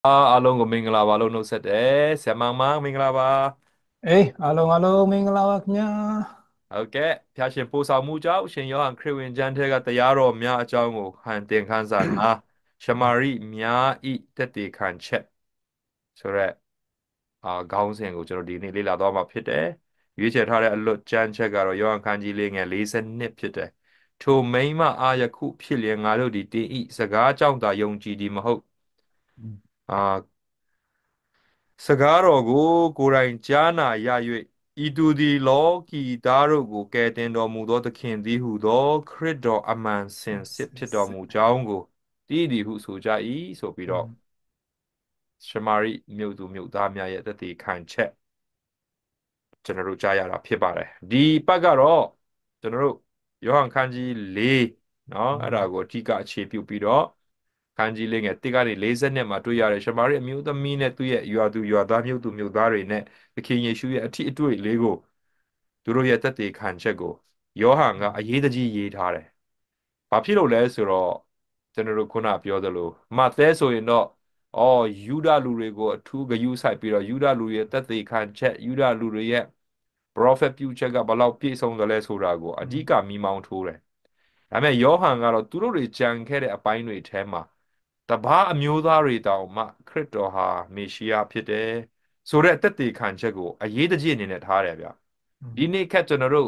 အားလုံးကိုမင်္ဂလာပါလို့နှုတ်ဆက်တယ်ဆရာမမမင်္ဂလာပါအေးအားလုံးမင်္ဂလာပါခင်ဗျာဟုတ်ကဲ့ဖျားရှင်ပို့ဆောင်မှုကြောင့်ရှင်ယောဟန်ခရစ်ဝင်ကျမ်းထဲကတရားတော်များအကြောင်းကိုဟန်တင်ခန်းစာနာရှမာရိများဤတက်တေခံချက်ဆိုရက်ခေါင်းစဉ်ကိုကျွန်တော်ဒီနေ့လေ့လာသွားမှာဖြစ်တယ်ရွေးချယ်ထားတဲ့အလွတ်ကျမ်းချက်ကတော့ယောဟန်ခန်းကြီးလေးငယ်42ဖြစ်တယ်ထိုမိန်းမအားယခုဖြစ်လျင်ငါတို့သည်တင်ဤစကားကြောင့်သာယုံကြည်သည်မဟုတ်အာစကားတော်ကိုကိုယ်တိုင်ကြားနာရ၍ဤသူသည်လောကီသားတို့ကိုကယ်တင်တော်မူသောသခင်သည်ဟုသောခရစ်တော်အမှန်စင်စစ်ဖြစ်တော်မူကြောင်းကိုတည်သည်ဟုဆိုကြ၏ဆိုပြီးတော့ရှမာရိမြို့သူမြို့သားများရဲ့တသက်ခံချက်ကျွန်တော်တို့ကြားရတာဖြစ်ပါတယ်ဒီပတ်ကတော့ကျွန်တော်တို့ယောဟန်ခန်းကြီး၄เนาะအဲ့ဒါကိုအဓိကအခြေပြုပြီးတော့ခန်းကြီးလေးငယ်တစ်ကနေ40နှစ်မှာတွေ့ရတယ်ရှမာရိအမျိုးသမီးနဲ့သူ့ရဲ့ရွာသူရွာသားမြို့သူမြို့သားတွေနဲ့သခင်ယေရှုရဲ့အထီးအတွေ့လေးကိုသူတို့ရဲ့သက်သေခံချက်ကိုယောဟန်ကအရေးတကြီးရေးထားတယ်။ဘာဖြစ်လို့လဲဆိုတော့ကျွန်တော်တို့ခုနပြောသလိုမဿဲဆိုရင်တော့ယူဒလူတွေကိုအထူးဂရုစိုက်ပြီးတော့ယူဒလူတွေရဲ့သက်သေခံချက်ယူဒလူတွေရဲ့ prophet ပြုချက်ကဘယ်လောက်ပြည့်စုံတယ်လဲဆိုတာကိုအဓိကမိမောင်းထိုးတယ်။ဒါပေမဲ့ယောဟန်ကတော့သူတို့တွေကြံခဲ့တဲ့အပိုင်းတွေထဲမှာတပါးအမျိုးသားတွေတောင်မှခရစ်တော်ဟာမေရှိယဖြစ်တယ်ဆိုတဲ့အသက်သေခံချက်ကိုအရေးတကြီးအနေနဲ့ထားတယ်ဗျဒီနေ့ခက်ကျွန်တော်တို့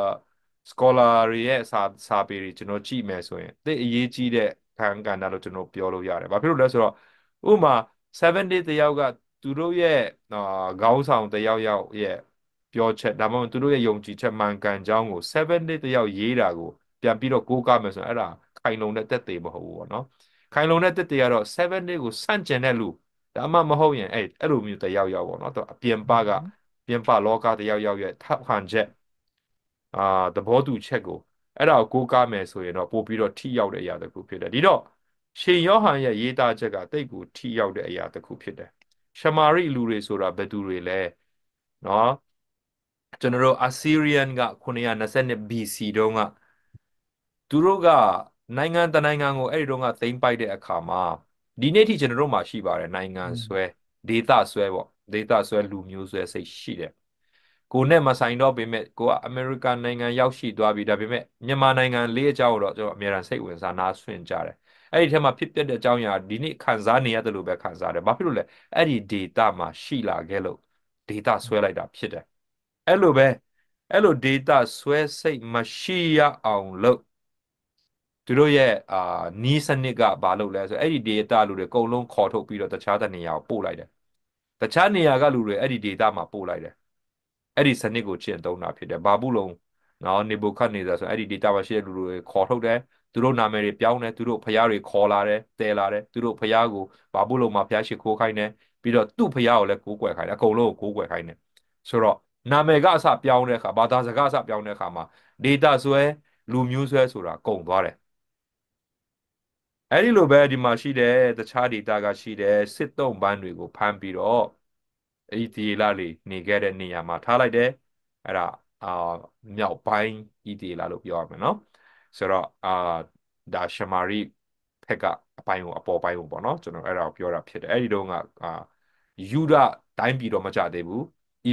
scholar တွေရဲ့စာပေတွေကျွန်တော်ကြည့်မယ်ဆိုရင်သိအရေးကြီးတဲ့ခံကဏ္ဍလို့ကျွန်တော်ပြောလို့ရတယ်ဘာဖြစ်လို့လဲဆိုတော့ဥပမာ7 day တယောက်ကသူတို့ရဲ့ခေါင်းဆောင်တယောက်ယောက်ရဲ့ပြောချက်ဒါမှမဟုတ်သူတို့ရဲ့ယုံကြည်ချက်မှန်ကန်ကြောင်းကို7 day တယောက်ရေးတာကိုပြန်ပြီးတော့ကိုးကားမယ်ဆိုရင်အဲ့ဒါခိုင်လုံတဲ့သက်သေမဟုတ်ဘူးပေါ့နော်ခိုင်လုံတဲ့တက်တွေကတော့7 day ကိုစန့်ကျင်တဲ့လူဒါမှမဟုတ်ရင်အဲ့လိုမျိုးတယောက်ယောက်ပေါ့နော်သူအပြင်ပကပြင်ပလောကတယောက်ယောက်ရဲ့ထောက်ခံချက်အာသဘောတူချက်ကိုအဲ့ဒါကိုကိုးကားမယ်ဆိုရင်တော့ပို့ပြီးတော့ထိရောက်တဲ့အရာတစ်ခုဖြစ်တယ်ဒီတော့ရှင်ယောဟန်ရဲ့ရေးသားချက်ကတိတ်ကိုထိရောက်တဲ့အရာတစ်ခုဖြစ်တယ်ရှမာရိလူတွေဆိုတာဘယ်သူတွေလဲနော်ကျွန်တော်တို့ Assyrian က922 BC တုန်းကသူတို့ကနိုင်ငံတနိုင်ငံကိုအဲ့ဒီတော့ကသိမ်းပိုက်တဲ့အခါမှာဒီနေ့ထိကျွန်တော်တို့မှာရှိပါတယ်နိုင်ငံဆွဲဒေသဆွဲပေါ့ဒေသဆွဲလူမျိုးဆွဲစိတ်ရှိတယ်ကိုနဲ့မဆိုင်တော့ပေမဲ့ကိုကအမေရိကန်နိုင်ငံရောက်ရှိသွားပြီဒါပေမဲ့မြန်မာနိုင်ငံလေးအကြောင်းကိုတော့ကျွန်တော်အများအားစိတ်ဝင်စားနားဆွင့်ကြတယ်အဲ့ဒီထဲမှာဖြစ်ပျက်တဲ့အကြောင်းအရာဒီနေ့ခံစားနေရတယ်လို့ပဲခံစားတယ်ဘာဖြစ်လို့လဲအဲ့ဒီဒေသမှာရှိလာခဲ့လို့ဒေသဆွဲလိုက်တာဖြစ်တယ်အဲ့လိုပဲအဲ့လိုဒေတာဆွဲစိတ်မရှိရအောင်လို့သူတို့ရဲ့နီးစနစ်ကဘာလုပ်လဲဆိုအဲ့ဒီ data လူတွေအကုန်လုံးခေါ်ထုတ်ပြီးတော့တခြားတနေရာကိုပို့လိုက်တယ်တခြားနေရာကလူတွေအဲ့ဒီ data မှာပို့လိုက်တယ်အဲ့ဒီစနစ်ကိုကျင့်သုံးတာဖြစ်တယ်ဘာဘူးလုံးနော်နေဘုခတ်နေသာဆိုအဲ့ဒီ data မှာရှိတဲ့လူတွေခေါ်ထုတ်တယ်သူတို့နာမည်တွေပြောင်းတယ်သူတို့ဖျားတွေခေါ်လာတယ်တည်လာတယ်သူတို့ဖျားကိုဘာဘူးလုံးမှာဖျားရှိခိုးခိုင်းတယ်ပြီးတော့သူ့ဖျားကိုလည်းကိုးကွယ်ခိုင်းတယ်အကုန်လုံးကိုကိုးကွယ်ခိုင်းတယ်ဆိုတော့နာမည်ကအစပြောင်းတဲ့အခါဘာသာစကားအစပြောင်းတဲ့အခါမှာ data ဆွဲလူမျိုးဆွဲဆိုတာကုန်သွားတယ်အဲ့ဒီလိုပဲဒီမှာရှိတဲ့တခြား data ကရှိတဲ့စစ်သုံးပန်းတွေကိုဖမ်းပြီးတော့အဲ့ဒီဒီလာလေးနေခဲ့တဲ့နေရာမှာထားလိုက်တယ်အဲ့ဒါအာမြောက်ပိုင်းဤဒီလာလို့ပြောရမယ်နော်ဆိုတော့ဒါရှမာရိဖက်ကအပိုင်းကိုအပေါ်ပိုင်းကိုပေါ့နော်ကျွန်တော်အဲ့ဒါကိုပြောတာဖြစ်တယ်အဲ့ဒီတော့ကယူဒတိုင်းပြည်တော့မကြသေးဘူး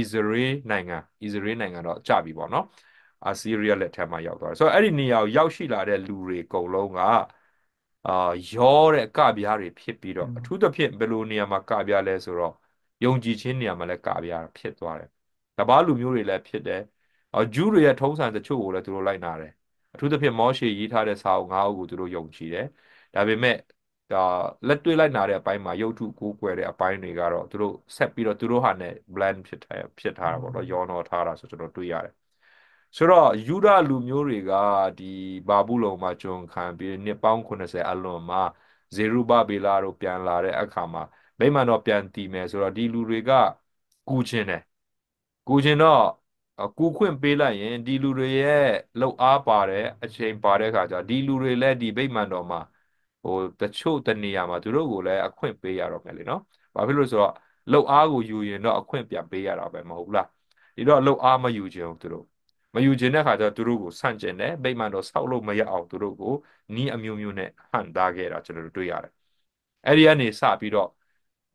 ဣသရေလနိုင်ငံတော့ကြပြီပေါ့နော်အာဆီးရီးယားလက်ထက်မှာရောက်သွားတယ်ဆိုတော့အဲ့ဒီနေရာကိုရောက်ရှိလာတဲ့လူတွေအကုန်လုံးကအာရောတဲ့ကပြားတွေဖြစ်ပြီးတော့အထူးသဖြင့်ဘယ်လိုနေရာမှာကပြားလဲဆိုတော့ယုံကြည်ခြင်းနေရာမှာလည်းကပြားဖြစ်သွားတယ်တပားလူမျိုးတွေလည်းဖြစ်တယ်ဂျူးတွေရဲ့ထုံးစံတချို့ကိုလည်းသူတို့လိုက်နာတယ်အထူးသဖြင့်မောရှေရေးထားတဲ့စာအုပ်၅အုပ်ကိုသူတို့ယုံကြည်တယ်ဒါပေမဲ့ဒါလက်တွေ့လိုက်နာတဲ့အပိုင်းမှာရုပ်ထုကိုးကွယ်တဲ့အပိုင်းတွေကတော့သူတို့ဆက်ပြီးတော့သူတို့ဟာနဲ့ blend ဖြစ်ထားတာပေါ့နော်ရောနှောထားတာဆိုကျွန်တော်တွေ့ရတယ်ဆိုတော့ယူဒလူမျိုးတွေကဒီဘာဘူးလုံမှာကျွန်ခံပြီးနှစ်ပေါင်း80အလွန်မှာဇေရုဘဗေလတို့ပြန်လာတဲ့အခါမှာဗိမာန်တော်ပြန်တည်မယ်ဆိုတော့ဒီလူတွေကကူခြင်းတယ်ကူခြင်းတော့ကူခွင့်ပေးလိုက်ရင်ဒီလူတွေရဲ့လှုပ်အားပါတယ်အချိန်ပါတဲ့အခါကျဒီလူတွေလည်းဒီဗိမာန်တော်မှာဟိုတချို့တနေရာမှာသူတို့ကိုလည်းအခွင့်ပေးရတော့မယ်လေနော်ဘာဖြစ်လို့ဆိုတော့လှုပ်အားကိုယူရင်တော့အခွင့်ပြန်ပေးရတာပဲမဟုတ်လားဒီတော့လှုပ်အားမယူခြင်းဘူးသူတို့မယူခြင်းတဲ့ခါကျတော့သူတို့ကိုဆန့်ကျင်တယ်ဗိမာန်တော်ဆောက်လို့မရအောင်သူတို့ကိုနီးအမျိုးမျိုးနဲ့ဟန်တာခဲ့တာကျွန်တော်တို့တွေ့ရတယ်အဲ့ဒီကနေစပြီးတော့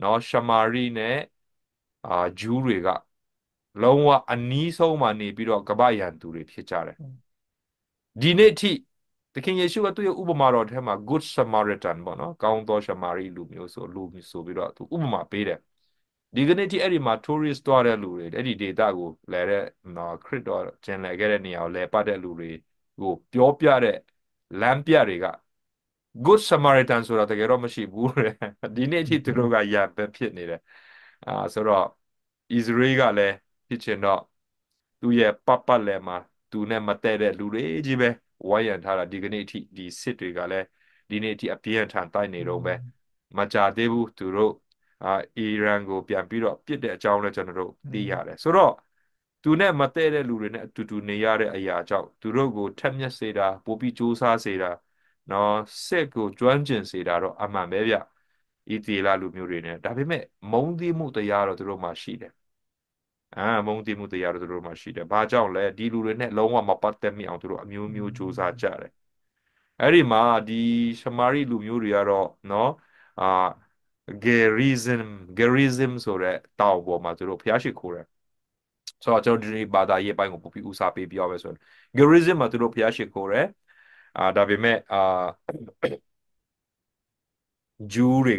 နော်ရှမာရိနဲ့ဂျူးတွေကလုံးဝအနီးဆုံးမှာနေပြီးတော့ကပ္ပယံသူတွေဖြစ်ကြတယ်ဒီနေ့ထိသခင်ယေရှုကသူ့ရဲ့ဥပမာတော်ထဲမှာ Good Samaritan ပေါ့နော်ကောင်းသောရှမာရိလူမျိုးဆိုပြီးတော့သူဥပမာပေးတယ်ဒီကနေ့ထိအဲ့ဒီမှာ tourist သွားတဲ့လူတွေအဲ့ဒီဒေသကိုလဲတဲ့နော်ခရစ်တော်ကျင်လည်ခဲ့တဲ့နေရာကိုလဲပတ်တဲ့လူတွေကိုပြောပြတဲ့လမ်းပြတွေက Good Samaritan ဆိုတာတကယ်တော့မရှိဘူးတဲ့ဒီနေ့ထိသူတို့ကရံပဲဖြစ်နေတယ်ဆိုတော့ Israel ကလည်းဖြစ်ချင်တော့သူ့ရဲ့ပတ်လည်မှာသူနဲ့မတည့်တဲ့လူတွေကြီးပဲဝိုင်းရံထားတာဒီကနေ့အထိဒီစစ်တွေကလည်းဒီနေ့အထိအပြင်းထန်တိုက်နေတော့ပဲမကြသေးဘူးသူတို့အီရန်ကိုပြန်ပြီးတော့ပြစ်တဲ့အကြောင်းလည်းကျွန်တော်တို့သိရတယ်ဆိုတော့သူနဲ့မတည့်တဲ့လူတွေနဲ့အတူတူနေရတဲ့အရာကြောင့်သူတို့ကိုထက်မြက်စေတာပိုပြီးကြိုးစားစေတာနော်စစ်ကိုကျွမ်းကျင်စေတာတော့အမှန်ပဲဗျဤတီလာလူမျိုးတွေနဲ့ဒါပေမဲ့မုန်းတီးမှုတရားတော့သူတို့မှရှိတယ်မုန်းတီးမှုတရားတို့သူတို့မှရှိတယ်။ဘာကြောင့်လဲဒီလူတွေနဲ့လုံးဝမပတ်သက်မိအောင်သူတို့အမျိုးမျိုးစူးစမ်းကြတယ်။အဲ့ဒီမှာဒီရှမာရိလူမျိုးတွေကတော့နော်အာဂေရီဇမ်ဆိုတဲ့တောင်ပေါ်မှာသူတို့ဖျားရှိခိုးတယ်။ဆိုတော့ကျွန်တော်ဒီဘာသာရေးပိုင်းကိုပိုပြီးဦးစားပေးပြောမယ်ဆိုရင်ဂေရီဇမ်မှာသူတို့ဖျားရှိခိုးတယ်။ဒါပေမဲ့ဂျူးတွေက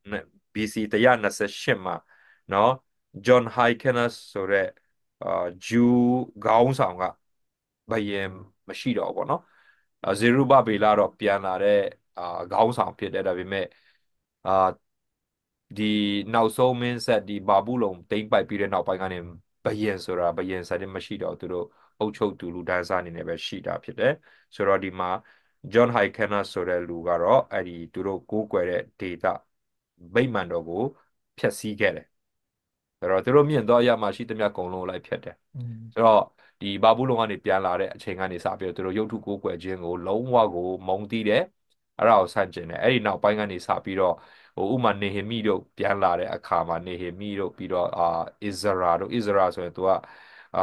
BC 128မှာနော်ဂျွန်ဟိုင်ကနက်ဆိုတဲ့ဂျူးခေါင်းဆောင်ကဘယင်မရှိတော့ဘူးပေါ့နော်ဇေရုဘဗေလတော့ပြန်လာတဲ့ခေါင်းဆောင်ဖြစ်တယ်ဒါပေမဲ့အာဒီနောက်ဆုံးမင်းဆက်ဒီဘာဘူးလုံတိမ့်ပိုက်ပြီးတဲ့နောက်ပိုင်းကနေဘယင်စတဲ့မရှိတော့သူတို့အုပ်ချုပ်သူလူဒန်းစားအနေနဲ့ပဲရှိတာဖြစ်တယ်ဆိုတော့ဒီမှာဂျွန်ဟိုင်ကနက်ဆိုတဲ့လူကတော့အဲ့ဒီသူတို့ကိုးကွယ်တဲ့ဒေတာဗိမာန်တော်ကိုဖျက်ဆီးခဲ့တယ်အဲ့တော့သူတို့မြင့်သောအရာမှာရှိသမျှအကုန်လုံးလိုက်ဖျက်တယ်ဆိုတော့ဒီဘာဘူးလုံကနေပြန်လာတဲ့အချိန်ကနေစပြီးတော့သူတို့ရုပ်ထုကိုးကွယ်ခြင်းကိုလုံးဝကိုမုန်းတီးတယ်အဲ့ဒါကိုဆန့်ကျင်တယ်အဲ့ဒီနောက်ပိုင်းကနေစပြီးတော့ဥမာနေဟေမိတို့ပြန်လာတဲ့အခါမှာနေဟေမိတို့ပြီးတော့ဣဇရာဆိုရင်သူကအာ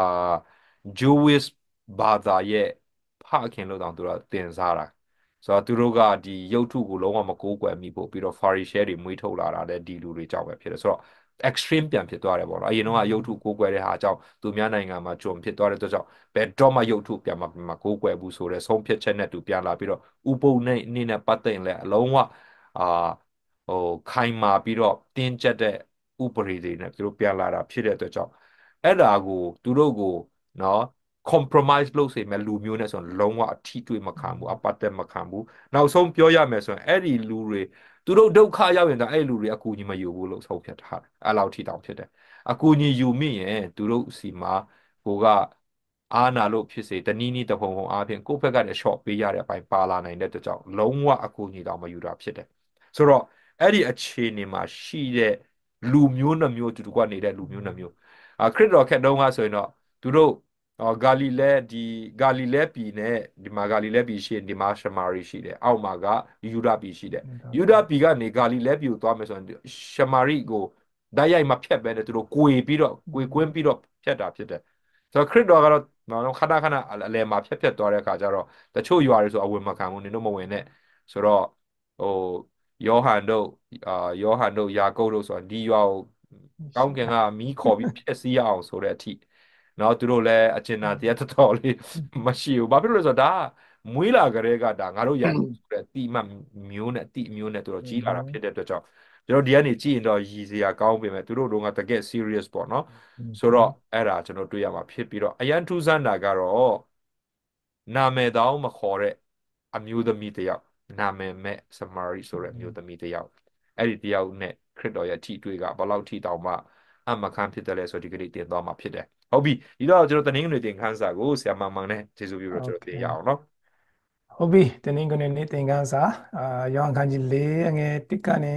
Jewish ဘာသာရဲ့ဖခင်လို့တောင်သူတို့တင်စားတာဆိုတော့သူတို့ကဒီရုပ်ထုကိုလုံးဝမကိုးကွယ်မိဖို့ပြီးတော့ Pharisee တွေမွေးထုတ်လာတာလည်းဒီလူတွေကြောင့်ပဲဖြစ်တယ်ဆိုတော့ extreme ပြန်ဖြစ်သွားတယ်ပေါ့နော်အရင်တော့ရုပ်ထုကိုးကွယ်တဲ့ဟာကြောင့်သူများနိုင်ငံမှာဂျုံဖြစ်သွားတဲ့အတွက်ကြောင့်ဘယ်တော့မှရုပ်ထုပြန်မကိုးကွယ်ဘူးဆိုတဲ့ဆုံးဖြတ်ချက်နဲ့သူပြန်လာပြီးတော့ဥပုံနဲ့အနေနဲ့ပတ်သက်ရင်လည်းအလုံးဝအာဟိုခိုင်မာပြီးတော့တင်းကျပ်တဲ့ဥပဒေတွေနဲ့သူတို့ပြန်လာတာဖြစ်တဲ့အတွက်ကြောင့်အဲ့ဒါကိုသူတို့ကိုနော် compromise လုပ်စေမဲ့လူမျိုးနဲ့ဆိုရင်လုံးဝအထီးတွေ့မခံဘူးအပတ်သက်မခံဘူးနောက်ဆုံးပြောရမယ်ဆိုရင်အဲ့ဒီလူတွေသူတို့ဒုက္ခရောက်ရင်တော့အဲ့လူတွေအကူအညီမယူဘူးလို့ဆုံးဖြတ်ထားတယ်အဲ့လောက်ထိတောင်ဖြစ်တယ်အကူအညီယူမိရင်သူတို့စီမှာကိုကအာနာလို့ဖြစ်စေတနည်းနည်းတဖုံဖုံအားဖြင့်ကိုယ့်ဘက်ကလည်း short ပေးရတဲ့အပိုင်းပါလာနိုင်တဲ့အတွက်ကြောင့်လုံးဝအကူအညီတောင်မယူတာဖြစ်တယ်ဆိုတော့အဲ့ဒီအခြေအနေမှာရှိတဲ့လူမျိုးနှမျိုးတူတူကနေတဲ့လူမျိုးနှမျိုးခရစ်တော်ခက်တုန်းကဆိုရင်တော့သူတို့ဂါလိလဲဂါလိလဲပြည်နဲ့ဒီမှာဂါလိလဲပြည်ရှိရင်ဒီမှာရှမာရိရှိတယ်အောက်မှာကယူဒပြည်ရှိတယ်ယူဒပြည်ကနေဂါလိလဲပြည်ကိုသွားမယ်ဆိုရင်ရှမာရိကိုတိုက်ရိုက်မဖြတ်ဘဲနဲ့သူတို့ကွေကွင်းပြီးတော့ဖြတ်တာဖြစ်တယ်ဆိုတော့ခရစ်တော်ကတော့ခဏခဏအလယ်မှာဖြတ်သွားတဲ့အခါကျတော့တချို့ရွာတွေဆိုအဝင်မခံဘူးနင်တို့မဝင်နဲ့ဆိုတော့ဟိုယောဟန်တို့ယောဟန်တို့ယာကုပ်တို့ဆိုတာဒီရွာကိုကောင်းကင်ကမီးခေါ်ပြီးဖျက်ဆီးရအောင်ဆိုတဲ့အထိနော်သူတို့လည်းအကျဉ်းသားတရားတော်တော်လေးမရှိဘူးဘာဖြစ်လို့လဲဆိုတော့ဒါကမွေးလာကြတဲ့ကဒါငါတို့ရန်ဆိုတဲ့တိမှတ်မျိုးနဲ့တိမျိုးနဲ့သူတို့ကြီးလာတာဖြစ်တဲ့အတွက်ကြောင့်ကျွန်တော်ဒီကနေကြည့်ရင်တော့ရည်စရာကောင်းပေမဲ့သူတို့တို့ကတကယ် serious ပေါ့နော်ဆိုတော့အဲ့ဒါကျွန်တော်တွေ့ရမှာဖြစ်ပြီးတော့အရန်ထူးဆန်းတာကတော့နာမည်တောင်မခေါ်တဲ့အမျိုးသမီးတစ်ယောက်နာမည်မဲ့စမာရိဆိုတဲ့အမျိုးသမီးတစ်ယောက်အဲ့ဒီတစ်ယောက်နဲ့ခရစ်တော်ရဲ့ထိတွေ့ကဘယ်လောက်ထိတောင်မှအမခံဖြစ်တယ်လဲဆိုဒီကနေ့တင်သွားမှာဖြစ်တယ်ဟုတ်ပြီဒီတော့ကျွန်တော်တနင်္ဂနွေသင်ခန်းစာကိုဆရာမမောင်နဲ့ကျေးဇူးပြုလို့ကျွန်တော်သင်ရအောင်နော်ဟုတ်ပြီတနင်္ဂနွေနေ့သင်ခန်းစာယောဟန်ခန်းကြီး၄အငယ်၁ကနေ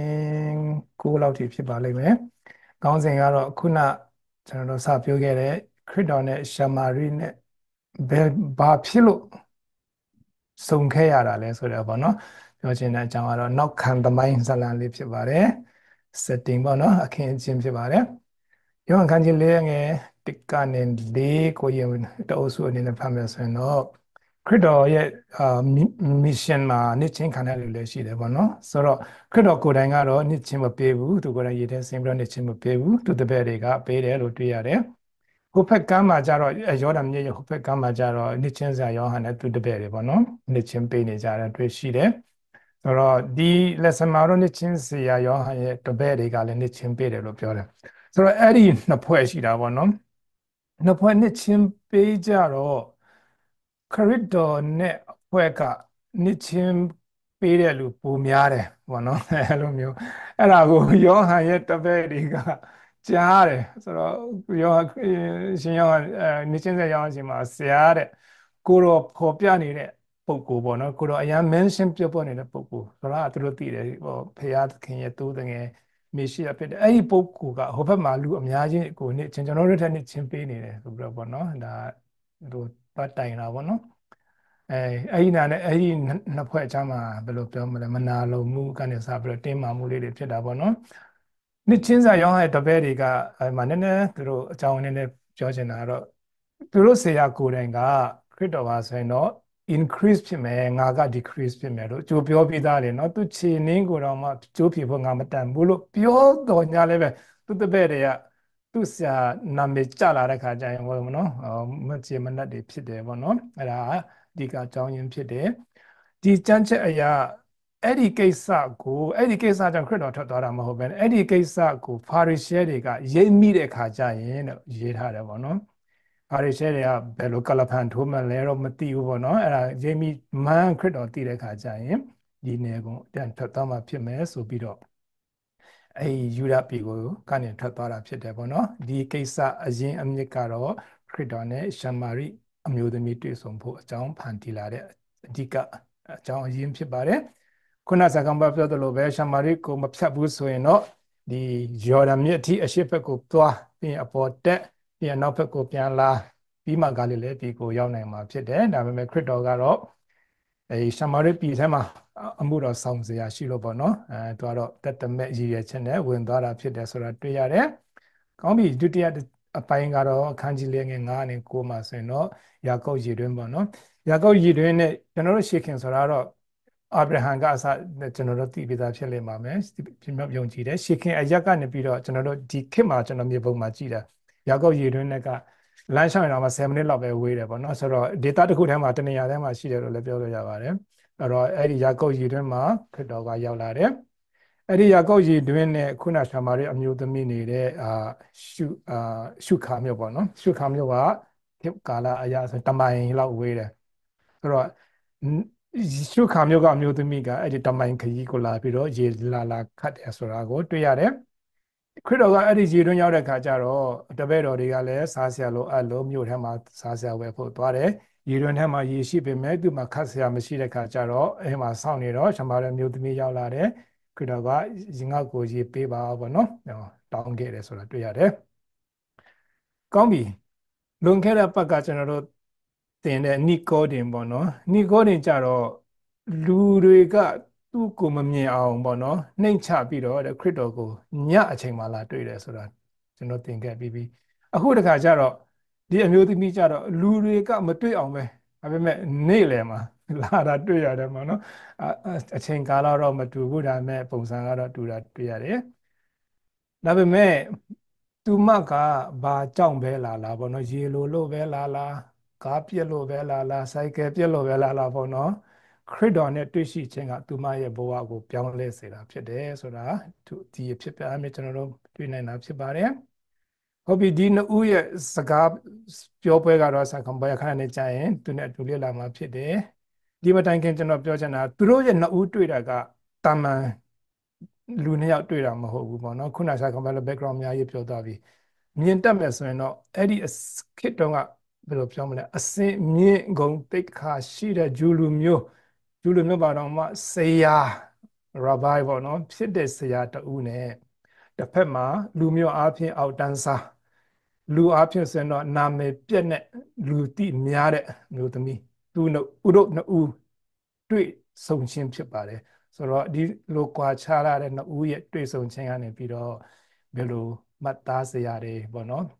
9လောက်ထိဖြစ်ပါလိမ့်မယ်ခေါင်းစဉ်ကတော့ခုနကျွန်တော်တို့စပြောခဲ့တဲ့ခရစ်တော်နဲ့ရှမာရိနဲ့ဘာဖြစ်လို့စုံခဲ့ရတာလဲဆိုတော့ဗောနော်ပြောချင်တဲ့အကြောင်းကတော့နောက်ခံသမိုင်းဇာတ်လမ်းလေးဖြစ်ပါတယ် setting ပေါ့နော်အခင်းအကျင်းဖြစ်ပါတယ်ယောဟန်ခန်းကြီး၄ငယ်1ကနေ4ကိုရင်တအုပ်စုအနေနဲ့ဖတ်မယ်ဆိုရင်တော့ခရစ်တော်ရဲ့မစ်ရှင်မှာနှစ်ချင်းခံတဲ့လူလည်းရှိတယ်ပေါ့နော်ဆိုတော့ခရစ်တော်ကိုယ်တိုင်ကတော့နှစ်ချင်းမပေးဘူးသူကိုယ်တိုင်ရည်တဲ့ဆင်းပြီးတော့နှစ်ချင်းမပေးဘူးသူတပည့်တွေကပေးတယ်လို့တွေ့ရတယ်ဟိုဘက်ကမ်းမှာကျတော့ယောဒန်မြစ်ရဲ့ဟိုဘက်ကမ်းမှာကျတော့နှစ်ချင်းဆရာယောဟန်နဲ့သူတပည့်တွေပေါ့နော်နှစ်ချင်းပေးနေကြတယ်တွေ့ရှိတယ်ဆိုတော့ဒီ lesson မှာတော့နှစ်ချင်းဆရာယောဟန်ရဲ့တပည့်တွေကလည်းနှစ်ချင်းပေးတယ်လို့ပြောတယ်ဆိုတော့အဲ့ဒီနှစ်ဖွဲ့ရှိတာပေါ့နော်နှစ်ဖွဲ့နှစ်ချင်းပေးကြတော့ခရစ်တော်နဲ့အဖွဲ့ကနှစ်ချင်းပေးတဲ့လူပိုများတယ်ပေါ့နော်အဲ့လိုမျိုးအဲ့ဒါကိုယောဟန်ရဲ့တပည့်တွေကကြားတယ်ဆိုတော့ယောဟန်ရှင်ယောဟန်နှစ်ချင်းဆက်ယောဟန်ရှင်မှာဆရာတဲ့ကိုတော့ဖော်ပြနေတဲ့ပုံကိုပေါ့နော်ကိုတော့အရင် mention ပြောပြနေတဲ့ပုံကိုဆိုတော့သူတို့သိတယ်ဟောဖရာသခင်ရဲ့သိုးတငယ်မေရှိယဖြစ်တယ်အဲ့ဒီပုံကိုကဟိုဘက်မှာလူအများကြီးကိုနှစ်ချင်းကျွန်တော်တို့ထက်နှစ်ချင်းပေးနေတယ်ဆိုပြီးတော့ပေါ့နော်ဒါတို့ပတ်တိုင်တာပေါ့နော်အဲအဲ့ဒီနာနဲ့အဲ့ဒီနှစ်ဖွဲ့အချမ်းမှာဘယ်လိုပြောမလဲမနာလိုမှုကနေစပြီးတော့တင်းမာမှုလေးတွေဖြစ်တာပေါ့နော်နှစ်ချင်းစာရောင်းတဲ့တပည့်တွေကအဲမှာနည်းနည်းသူတို့အကြောင်းနည်းနည်းပြောချင်တာကတော့သူတို့ဆရာကိုယ်တိုင်ကခရစ်တော်ပါဆိုရင်တော့ increase ဖြစ်မယ်ငါက decrease ဖြစ်မယ်လို့ကြိုပြောပြီးသားလေနော်သူခြေနှင်းကိုတော့မှကြိုးဖြေဖို့ငါမတန်ဘူးလို့ပြောတော်ညာလည်းပဲသူတပည့်တွေကသူ့ဆရာနာမည်ကြလာတဲ့ခါကျရင်ဘောမနော်မချေမနတ်တွေဖြစ်တယ်ပေါ့နော်အဲ့ဒါအဓိကအကြောင်းရင်းဖြစ်တယ်ဒီကြမ်းချက်အရာအဲ့ဒီကိစ္စကိုအဲ့ဒီကိစ္စကြောင့်ခရစ်တော်ထွက်သွားတာမဟုတ်ဘဲအဲ့ဒီကိစ္စကိုဖာရိရှဲတွေကရိပ်မိတဲ့ခါကျရင်တော့ရေးထားတယ်ပေါ့နော်ဖာရိရှဲတွေကဘယ်လိုကလဖန်ထိုးမှလဲတော့မသိဘူးပေါ့နော်အဲ့ဒါရိပ်မိမန်းခရစ်တော်သိတဲ့ခါကျရင်ဒီနယ်ကိုပြန်ထွက်သွားမှာဖြစ်မယ်ဆိုပြီးတော့အဲ့ယူဒပြည်ကိုကနေထွက်သွားတာဖြစ်တယ်ပေါ့နော်ဒီကိစ္စအရင်အမြစ်ကတော့ခရစ်တော်နဲ့ရှမာရိအမျိုးသမီးတွေ့ဆုံဖို့အကြောင်းဖန်တီးလာတဲ့အဓိကအကြောင်းအရင်းဖြစ်ပါတယ်ခုနဇာကံဘပြောသလိုပဲရှမာရိကိုမဖြတ်ဘူးဆိုရင်တော့ဒီယော်ဒန်မြစ်အထိအရှိတ်ဘက်ကိုသွားပြီးအပေါ်တက်ပြီးနောက်ဘက်ကိုပြန်လာပြီးမှဂါလိလဲပြည်ကိုရောက်နိုင်မှာဖြစ်တယ်ဒါပေမဲ့ခရစ်တော်ကတော့ရှမာရိပြည်ထဲမှာအမှုတော်ဆောင်စရာရှိလို့ပေါ့နော်သူကတော့တက်တမဲ့ရည်ရွယ်ချက်နဲ့ဝင်သွားတာဖြစ်တယ်ဆိုတာတွေ့ရတယ်။ကောင်းပြီဒုတိယအပိုင်းကတော့အခန်းကြီးလေးငယ်9နဲ့9မှာဆိုရင်တော့ယာကုပ်ရည်တွင်းပေါ့နော်။ယာကုပ်ရည်တွင်းနဲ့ကျွန်တော်တို့ရှေခင်ဆိုတာတော့အာဗြဟံကအစကျွန်တော်တို့သိပြီးသားဖြစ်လိမ့်ပါမယ်။ပြမြုံကြည့်တယ်ရှေခင်အရက်ကနေပြီးတော့ကျွန်တော်တို့ဒီခေတ်မှာကျွန်တော်မြေပုံမှာကြည့်တာယာကုပ်ရည်တွင်းနဲ့ကလမ်းလျှောက်ရင်တော့7မိနစ်လောက်ပဲဝေးတယ်ပေါ့နော်ဆိုတော့ data တစ်ခုထဲမှာတနေရာထဲမှာရှိတယ်လို့လည်းပြောလို့ရပါတယ်အဲ့တော့အဲ့ဒီယာကုပ်ရည်တွင်းမှာခရစ်တော်ကရောက်လာတယ်အဲ့ဒီယာကုပ်ရည်တွင်းနဲ့ခုနရှာမာရိအမျိုးသမီးနေတဲ့ရှုခါမြို့ပေါ့နော်ရှုခါမြို့ကခေတ်ကာလအရာဆိုတမိုင်လောက်ဝေးတယ်ဆိုတော့ရှုခါမြို့ကအမျိုးသမီးကအဲ့ဒီတမိုင်ခရီးကိုလာပြီးတော့ရေလာခတ်တယ်ဆိုတာကိုတွေ့ရတယ်ခရစ်တော်ကအဲ့ဒီရေတွင်းရောက်တဲ့ခါကျတော့တပည့်တော်တွေကလည်းစားစရာလိုအပ်လို့မြို့ထဲမှာစားစရာဝယ်ဖို့သွားတယ်ရေတွင်းထဲမှာရေရှိပေမဲ့သူ့မှာခတ်စရာမရှိတဲ့ခါကျတော့အဲ့မှာစောင့်နေတော့ရှမာရမျိုးသမီးရောက်လာတယ်ခရစ်တော်ကရင်ငါ့ကိုရေပေးပါဘောနော်တောင်းခဲ့တယ်ဆိုတာတွေ့ရတယ်ကောင်းပြီလွန်ခဲ့တဲ့ပတ်ကကျွန်တော်တို့သင်တဲ့နီကိုဒင်ပေါ့နော်နီကိုဒင်ကြတော့လူတွေကသူ့ကိုမမြင်အောင်ပေါ့နော်နှိမ်ချပြီးတော့ခရစ်တော်ကိုညအချိန်မှလာတွေ့တယ်ဆိုတာကျွန်တော်သင်ခဲ့ပြီးအခုတခါကျတော့ဒီအမျိုးသမီးကျတော့လူတွေကမတွေ့အောင်ပဲဒါပေမဲ့နေ့လယ်မှာလာတာတွေ့ရတယ်ပေါ့နော်အချိန်ကာလတော့မတူဘူးဒါပေမဲ့ပုံစံကတော့တူတာတွေ့ရတယ်ဒါပေမဲ့သူမကဘာကြောင့်ပဲလာပေါ့နော်ရေလိုလို့ပဲလာကားပြက်လို့ပဲလာဆိုင်ကယ်ပြက်လို့ပဲလာပေါ့နော်ခရစ်တော်နဲ့တွေ့ရှိခြင်းကသူမရဲ့ဘဝကိုပြောင်းလဲစေတာဖြစ်တယ်ဆိုတာဒီအဖြစ်ပြအမြဲကျွန်တော်တို့တွေ့နိုင်တာဖြစ်ပါတယ်ဟုတ်ပြီဒီနှစ်ဦးရဲ့စကားပြောပွဲကတော့ဆာကွန်ဘယာခဏနေကြရင်သူနဲ့အတူလေ့လာမှာဖြစ်တယ်ဒီမတိုင်ခင်ကျွန်တော်ပြောချင်တာသူတို့ရဲ့နှစ်ဦးတွေ့တာကတာမန်လူနှစ်ယောက်တွေ့တာမဟုတ်ဘူးပေါ့နော်ခုနဆာကွန်ဘယာ background အများကြီးပြောသွားပြီမြင်တတ်မယ်ဆိုရင်တော့အဲ့ဒီခေတ်တုန်းကဘယ်လိုပြောမလဲအစင်မြင့်ဂုံတိတ်ခါရှိတဲ့ဂျူလူမျိုးပါတော့မှဆရာရာဘိုင်ပေါ့နော်ဖြစ်တဲ့ဆရာတဦးနဲ့တစ်ဖက်မှာလူမျိုးအားဖြင့်အောက်တန်းစားလူအားဖြင့်ဆိုရင်တော့နာမည်ပြက်တဲ့လူသိများတဲ့မျိုးသမီးသူတို့နှစ်ဦးတွေ့ဆုံခြင်းဖြစ်ပါတယ်ဆိုတော့ဒီလိုကွာခြားရတဲ့နှစ်ဦးရဲ့တွေ့ဆုံခြင်းကနေပြီးတော့ဘယ်လိုမှတ်သားစရာတွေပေါ့နော်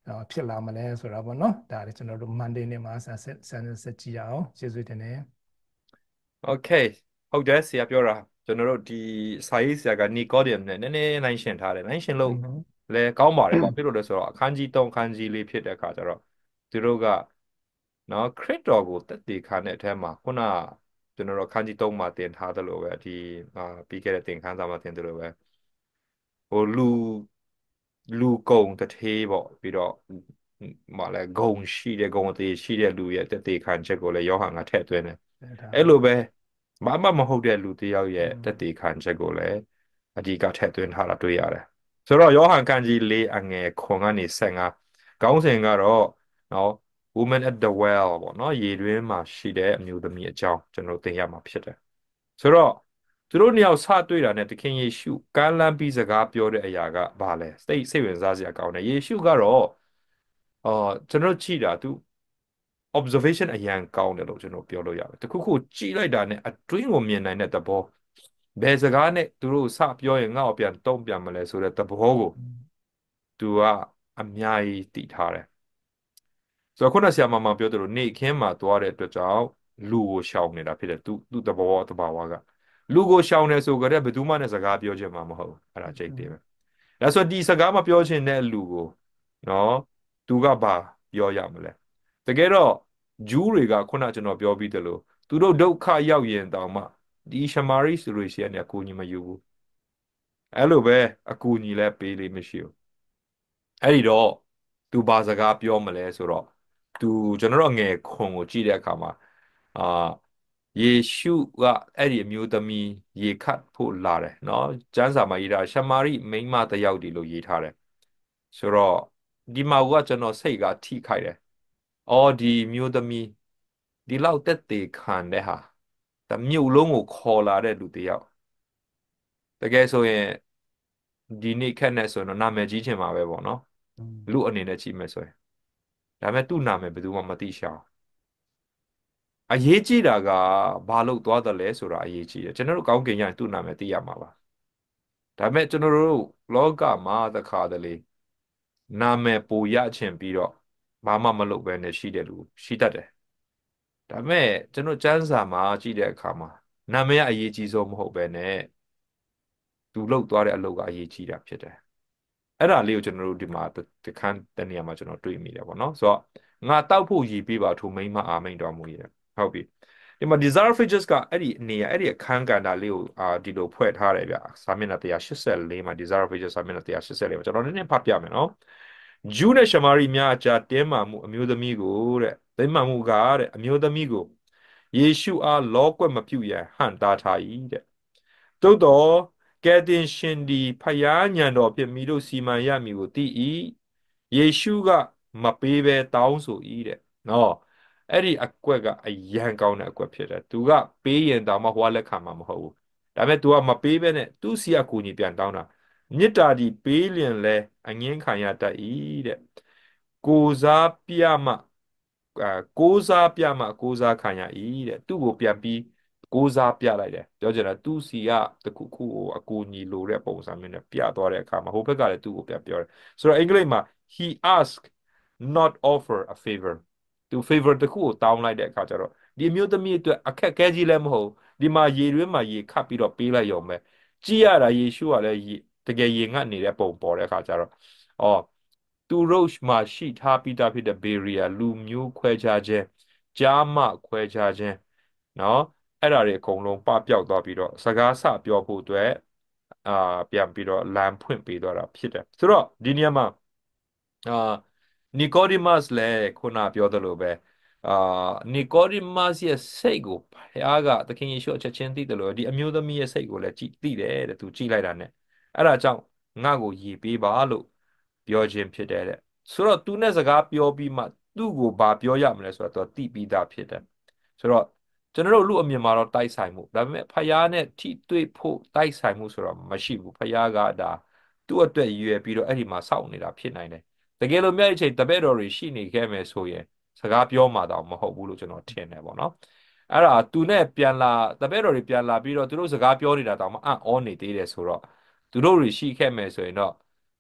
ဖြစ်လာမလဲဆိုတာပေါ့နော်ဒါလည်းကျွန်တော်တို့ Monday နေ့မှာဆက်ကြည့်ရအောင်ကျေးဇူးတင်တယ်โอเคဟုတ်တယ်ဆရာပြောတာကျွန်တော်တို့ဒီစာရေးဆရာကနီကောဒီယမ်နဲ့နည်းနည်းနိုင်ရှင်ထားတယ်နိုင်ရှင်လို့อือฮึလဲကောင်းပါတယ်ဘာဖြစ်လို့လဲဆိုတော့အခန်းကြီး3အခန်းကြီး4ဖြစ်တဲ့အခါကျတော့သူတို့ကနော်ခရစ်တော်ကိုတက်တည်ခံတဲ့အထက်မှာခုနကျွန်တော်တို့အခန်းကြီး3မှာတင်ထားသလိုပဲဒီပြီးခဲ့တဲ့သင်ခန်းစာမှာတင်သလိုပဲဟိုလူကုံတစ်ထေးပေါ့ပြီးတော့မလဲဂုံရှိတဲ့ဂုံအသေးရှိတဲ့လူရဲ့တက်တည်ခံချက်ကိုလည်းယောဟန်ကထည့်သွင်းတယ်တဲ့ဒါအဲ့လိုပဲဘာမှမဟုတ်တဲ့လူတစ်ယောက်ရဲ့อืมတက်တည်ခံချက်ကိုလည်းအဓိကထည့်သွင်းထားတာတွေ့ရတယ်ဆိုတော့ယောဟန်ခန်းကြီး4အငယ်ခွန်ကနေ15ခေါင်းစဉ်ကတော့နော် woman at the well ပေါ့နော်ရေတွင်းမှာရှိတဲ့အမျိုးသမီးအကြောင်းကျွန်တော်သင်ရမှာဖြစ်တယ်ဆိုတော့သူတို့နှစ်ယောက်စတွေ့တာနဲ့သခင်ယေရှုကမ်းလှမ်းပြီးစကားပြောတဲ့အရာကဘာလဲစိတ်ဝင်စားစရာကောင်းတယ်ယေရှုကတော့ကျွန်တော်ကြည့်တာသူ observation အရန်ကောင်းတယ်လို့ကျွန်တော်ပြောလို့ရတယ်တခုခုကြည့်လိုက်တာနဲ့အတွင်းကိုမြင်နိုင်တဲ့သဘောဘယ်စကားနဲ့သူတို့စပြောရင်ငါ့ကိုပြန်တုံ့ပြန်မလဲဆိုတဲ့သဘောကိုသူကအများကြီးတည်ထားတယ်ဆိုတော့ခုနဆရာမပြောသလိုနေခင်းမှာသွားတဲ့အတွက်ကြောင့်လူကိုရှောင်နေတာဖြစ်တယ်သူသဘောတဘာဝကလူကိုရှောင်နေဆိုကြတဲ့ဘယ်သူမှနဲ့စကားပြောချင်မှာမဟုတ်ဘူးအဲ့ဒါကြိတ်တယ်ပဲဒါဆိုဒီစကားမပြောချင်တဲ့လူကိုနော်သူကဘာပြောရမလဲတကယ်တော့ဂျူးတွေကခုနကျွန်တော်ပြောပြီးသလိုသူတို့ဒုက္ခရောက်ရင်တောင်မှဒီရှမာရိဆိုလို့ရှိရင်အကူအညီမယူဘူးအဲ့လိုပဲအကူအညီလည်းပေးလေးမရှိဘူးအဲ့ဒီတော့သူဘာစကားပြောမလဲဆိုတော့သူကျွန်တော်တို့ငယ်ခွန်ကိုကြည့်တဲ့အခါမှာအာယေရှုကအဲ့ဒီအမျိုးသမီးရေခတ်ဖို့လာတယ်เนาะကျမ်းစာမှာရေးတာရှမာရိမိန်းမတစ်ယောက်ဒီလိုရေးထားတယ်ဆိုတော့ဒီမှာကကျွန်တော်စိတ်ကထိခိုက်တယ်အော်ဒီမျိုးသမီးဒီလောက်တက်သေးခံတဲ့ဟာတမြို့လုံးကိုခေါ်လာတဲ့လူတစ်ယောက်တကယ်ဆိုရင်ဒီနေ့ခက်နဲ့ဆိုရင်တော့နာမည်ကြီးချင်မှာပဲပေါ့နော်อืมလူအနေနဲ့ကြီးမယ်ဆိုရင်ဒါပေမဲ့သူ့နာမည်ဘယ်သူမှမသိရှာဘူးအရေးကြီးတာကဘာလို့သွားတယ်လဲဆိုတာအရေးကြီးတယ်ကျွန်တော်တို့ကောင်းကင်ရရင်သူ့နာမည်သိရမှာပါဒါပေမဲ့ကျွန်တော်တို့လောကမှာတခါတလေနာမည်ပိုရချင်ပြီးတော့ဘာမှမလုပ်ဘဲနဲ့ရှိတဲ့လူရှိတတ်တယ်ဒါပေမဲ့ကျွန်တော်စံစာမှာကြည့်တဲ့အခါမှာနာမည်ကအရေးကြီးဆုံးမဟုတ်ဘဲနဲ့သူလုပ်သွားတဲ့အလုပ်ကအရေးကြီးတာဖြစ်တယ်အဲ့ဒါလေးကိုကျွန်တော်တို့ဒီမှာတခန်းတနေရာမှာကျွန်တော်တွေ့မိတယ်ပေါ့နော်ဆိုတော့ငါတောက်ဖို့ရည်ပေးပါထိုမိန်းမအာမိန်တော်မူရဲ့ဟုတ်ပြီဒီမှာ desire of ages ကအဲ့ဒီနေရာအဲ့ဒီအခန်းကဏ္ဍလေးကိုဒီလိုဖွဲ့ထားတယ်ဗျစာမျက်နှာ184မှာ desire of ages စာမျက်နှာ184မှာကျွန်တော်နည်းနည်းဖတ်ပြမယ်နော်ဂျူးနဲ့ရှမာရိများအကြားတင်းမာမှုအမျိုးသမီးကိုတဲ့တင်းမာမှုကတဲ့အမျိုးသမီးကိုယေရှုအားလောကွက်မပြုရန်ဟန့်တားထား၏တဲ့သို့တော်ကယ်တင်ရှင်ဒီဖယားညံတော်ဖြင့်မိတို့စီမံရမည်ကိုသိ၏ယေရှုကမပေးဘဲတောင်းဆို၏တဲ့နော်အဲ့ဒီအကွက်ကအရန်ကောင်းတဲ့အကွက်ဖြစ်တယ်သူကပေးရင်တောင်မှဟိုကလက်ခံမှာမဟုတ်ဘူးဒါပေမဲ့ तू ကမပေးဘဲနဲ့သူ့စီကကူညီပြန်တောင်းတာမေတ္တာဒီပေးလျင်လဲအငင်းခံရတတ်၏တဲ့ကိုစားပြမှကိုစားပြမှကိုစားခံရ၏တဲ့သူ့ကိုပြန်ပြီးကိုစားပြလိုက်တယ်ပြောချင်တာသူ့စီကတခုခုကိုအကူအညီလိုတဲ့ပုံစံမျိုးနဲ့ပြသွားတဲ့အခါမှာဟိုဘက်ကလည်းသူ့ကိုပြန်ပြောတယ်ဆိုတော့အင်္ဂလိပ်မှာ he asked not offer a favor သူ favor တခုကိုတောင်းလိုက်တဲ့အခါကျတော့ဒီအမျိုးသမီးအတွက်အခက်အခဲကြီးလည်းမဟုတ်ဒီမှာရေတွင်းမှာရေခတ်ပြီးတော့ပေးလိုက်ရုံပဲကြည့်ရတာယေရှုကလည်းတကယ်ရေငတ်နေတဲ့ပုံပေါ်တဲ့အခါကျတော့အော်သူတို့မှာရှိထားပြီးသားဖြစ်တဲ့ barrier လူမျိုးခွဲခြားခြင်းကြားမှခွဲခြားခြင်းနော်အဲ့ဒါတွေအကုန်လုံးပပျောက်သွားပြီးတော့စကားဆပြောဖို့အတွက်အာပြန်ပြီးတော့လမ်းဖွင့်ပေးသွားတာဖြစ်တယ်ဆိုတော့ဒီနေရာမှာအာနီကိုဒီမတ်လည်းခုနပြောသလိုပဲအာနီကိုဒီမတ်ရဲ့စိတ်ကိုဘုရားကသခင်ယေရှုအချက်ချင်းသိတယ်လို့ဒီအမျိုးသမီးရဲ့စိတ်ကိုလည်းသိတယ်တဲ့သူကြည့်လိုက်တာ ਨੇ အဲ့ဒါကြောင့်ငါ့ကိုယည်ပေးပါလို့ပြောခြင်းဖြစ်တယ်တဲ့ဆိုတော့သူနဲ့စကားပြောပြီးမှသူ့ကိုဘာပြောရမလဲဆိုတော့သူသိပြီးသားဖြစ်တယ်ဆိုတော့ကျွန်တော်တို့လူအမြင်မှာတော့တိုက်ဆိုင်မှုဒါပေမဲ့ဖယားနဲ့ထိတွေ့ဖို့တိုက်ဆိုင်မှုဆိုတော့မရှိဘူးဖယားကဒါသူ့အတွက်ရည်ရွယ်ပြီးတော့အဲ့ဒီမှာစောင့်နေတာဖြစ်နိုင်တယ်တကယ်လို့မြတ်အချိန်တပည့်တော်တွေရှိနေခဲ့မယ်ဆိုရင်စကားပြောမှတော့မဟုတ်ဘူးလို့ကျွန်တော်ထင်တယ်ပေါ့နော်အဲ့ဒါသူနဲ့ပြန်လာတပည့်တော်တွေပြန်လာပြီးတော့သူတို့စကားပြောနေတာတောင်မှအံ့ဩနေသေးတယ်ဆိုတော့သူတို့တွေရှိခဲ့မယ်ဆိုရင်တော့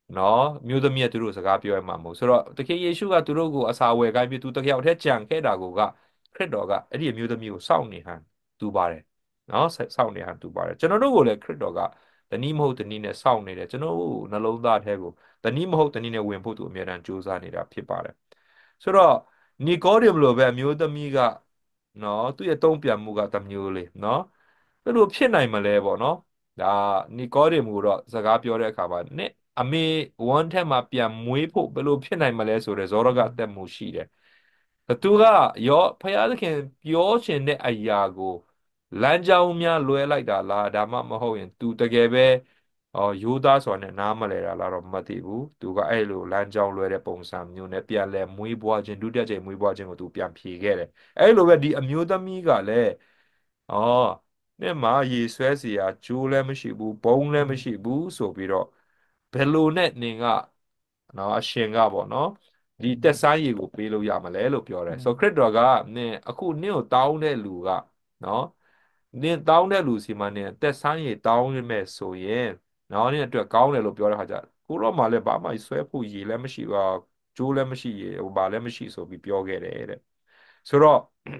နော်မျိုးသမီးကသူတို့စကားပြောရမှာမဟုတ်ဆိုတော့သခင်ယေရှုကသူတို့ကိုအစာဝယ်ခိုင်းပြီးသူတယောက်တည်းကြံခဲ့တာကိုကခရစ်တော်ကအဲ့ဒီအမျိုးသမီးကိုစောင့်နေဟန်တူပါတယ်နော်စောင့်နေဟန်တူပါတယ်ကျွန်တော်တို့ကိုလည်းခရစ်တော်ကတနည်းမဟုတ်တနည်းနဲ့စောင့်နေတယ်ကျွန်တော်တို့နှလုံးသားထဲကိုတနည်းမဟုတ်တနည်းနဲ့ဝင်ဖို့သူအမြဲတမ်းကြိုးစားနေတာဖြစ်ပါတယ်ဆိုတော့နီကောဒီမလိုပဲအမျိုးသမီးကနော်သူ့ရဲ့တုံ့ပြန်မှုကတစ်မျိုးလေးနော်ဘယ်လိုဖြစ်နိုင်မလဲပေါ့နော်ဒါနီကောဒီမူတော့စကားပြောတဲ့အခါမှာနဲ့အမေဝမ်းထဲမှာပြန်မွေးဖို့ဘယ်လိုဖြစ်နိုင်မလဲဆိုတဲ့ဇောရကတက်မှုရှိတယ်သူကဖယားသခင်ပြောချင်တဲ့အရာကိုလမ်းကြောင်းများလွဲလိုက်တာလားဒါမှမဟုတ်ရင်သူတကယ်ပဲရိုးသားစွာနဲ့နားမလဲတာလားတော့မသိဘူးသူကအဲ့လိုလမ်းကြောင်းလွဲတဲ့ပုံစံမျိုးနဲ့ပြန်လဲမွေးဖွားခြင်းဒုတိယကြိမ်မွေးဖွားခြင်းကိုသူပြန်ဖြေခဲ့တယ်အဲ့လိုပဲဒီအမျိုးသမီးကလည်းဩနဲ့မှာရေဆွဲเสียကျိုးလည်းမရှိဘူးဘုံလည်းမရှိဘူးဆိုပြီးတော့ဘယ်လိုနဲ့နင်ကနော်အရှင်ကပေါ့နော်ဒီတက်ဆိုင်ရည်ကိုပေးလို့ရမလဲလို့ပြောတယ်ဆိုခရစ်တော်ကနင်အခုနင့်ကိုတောင်းတဲ့လူကနော်နင်တောင်းတဲ့လူစီမှာနင်တက်ဆိုင်ရည်တောင်းရမယ်ဆိုရင်နော်နင်အတွက်ကောင်းတယ်လို့ပြောတဲ့ခါကျကိုတော့မှလည်းဘာမှဆွဲဖို့ရည်လည်းမရှိပါကျိုးလည်းမရှိရဟိုဘာလည်းမရှိဆိုပြီးပြောခဲ့တယ်တဲ့ဆိုတော့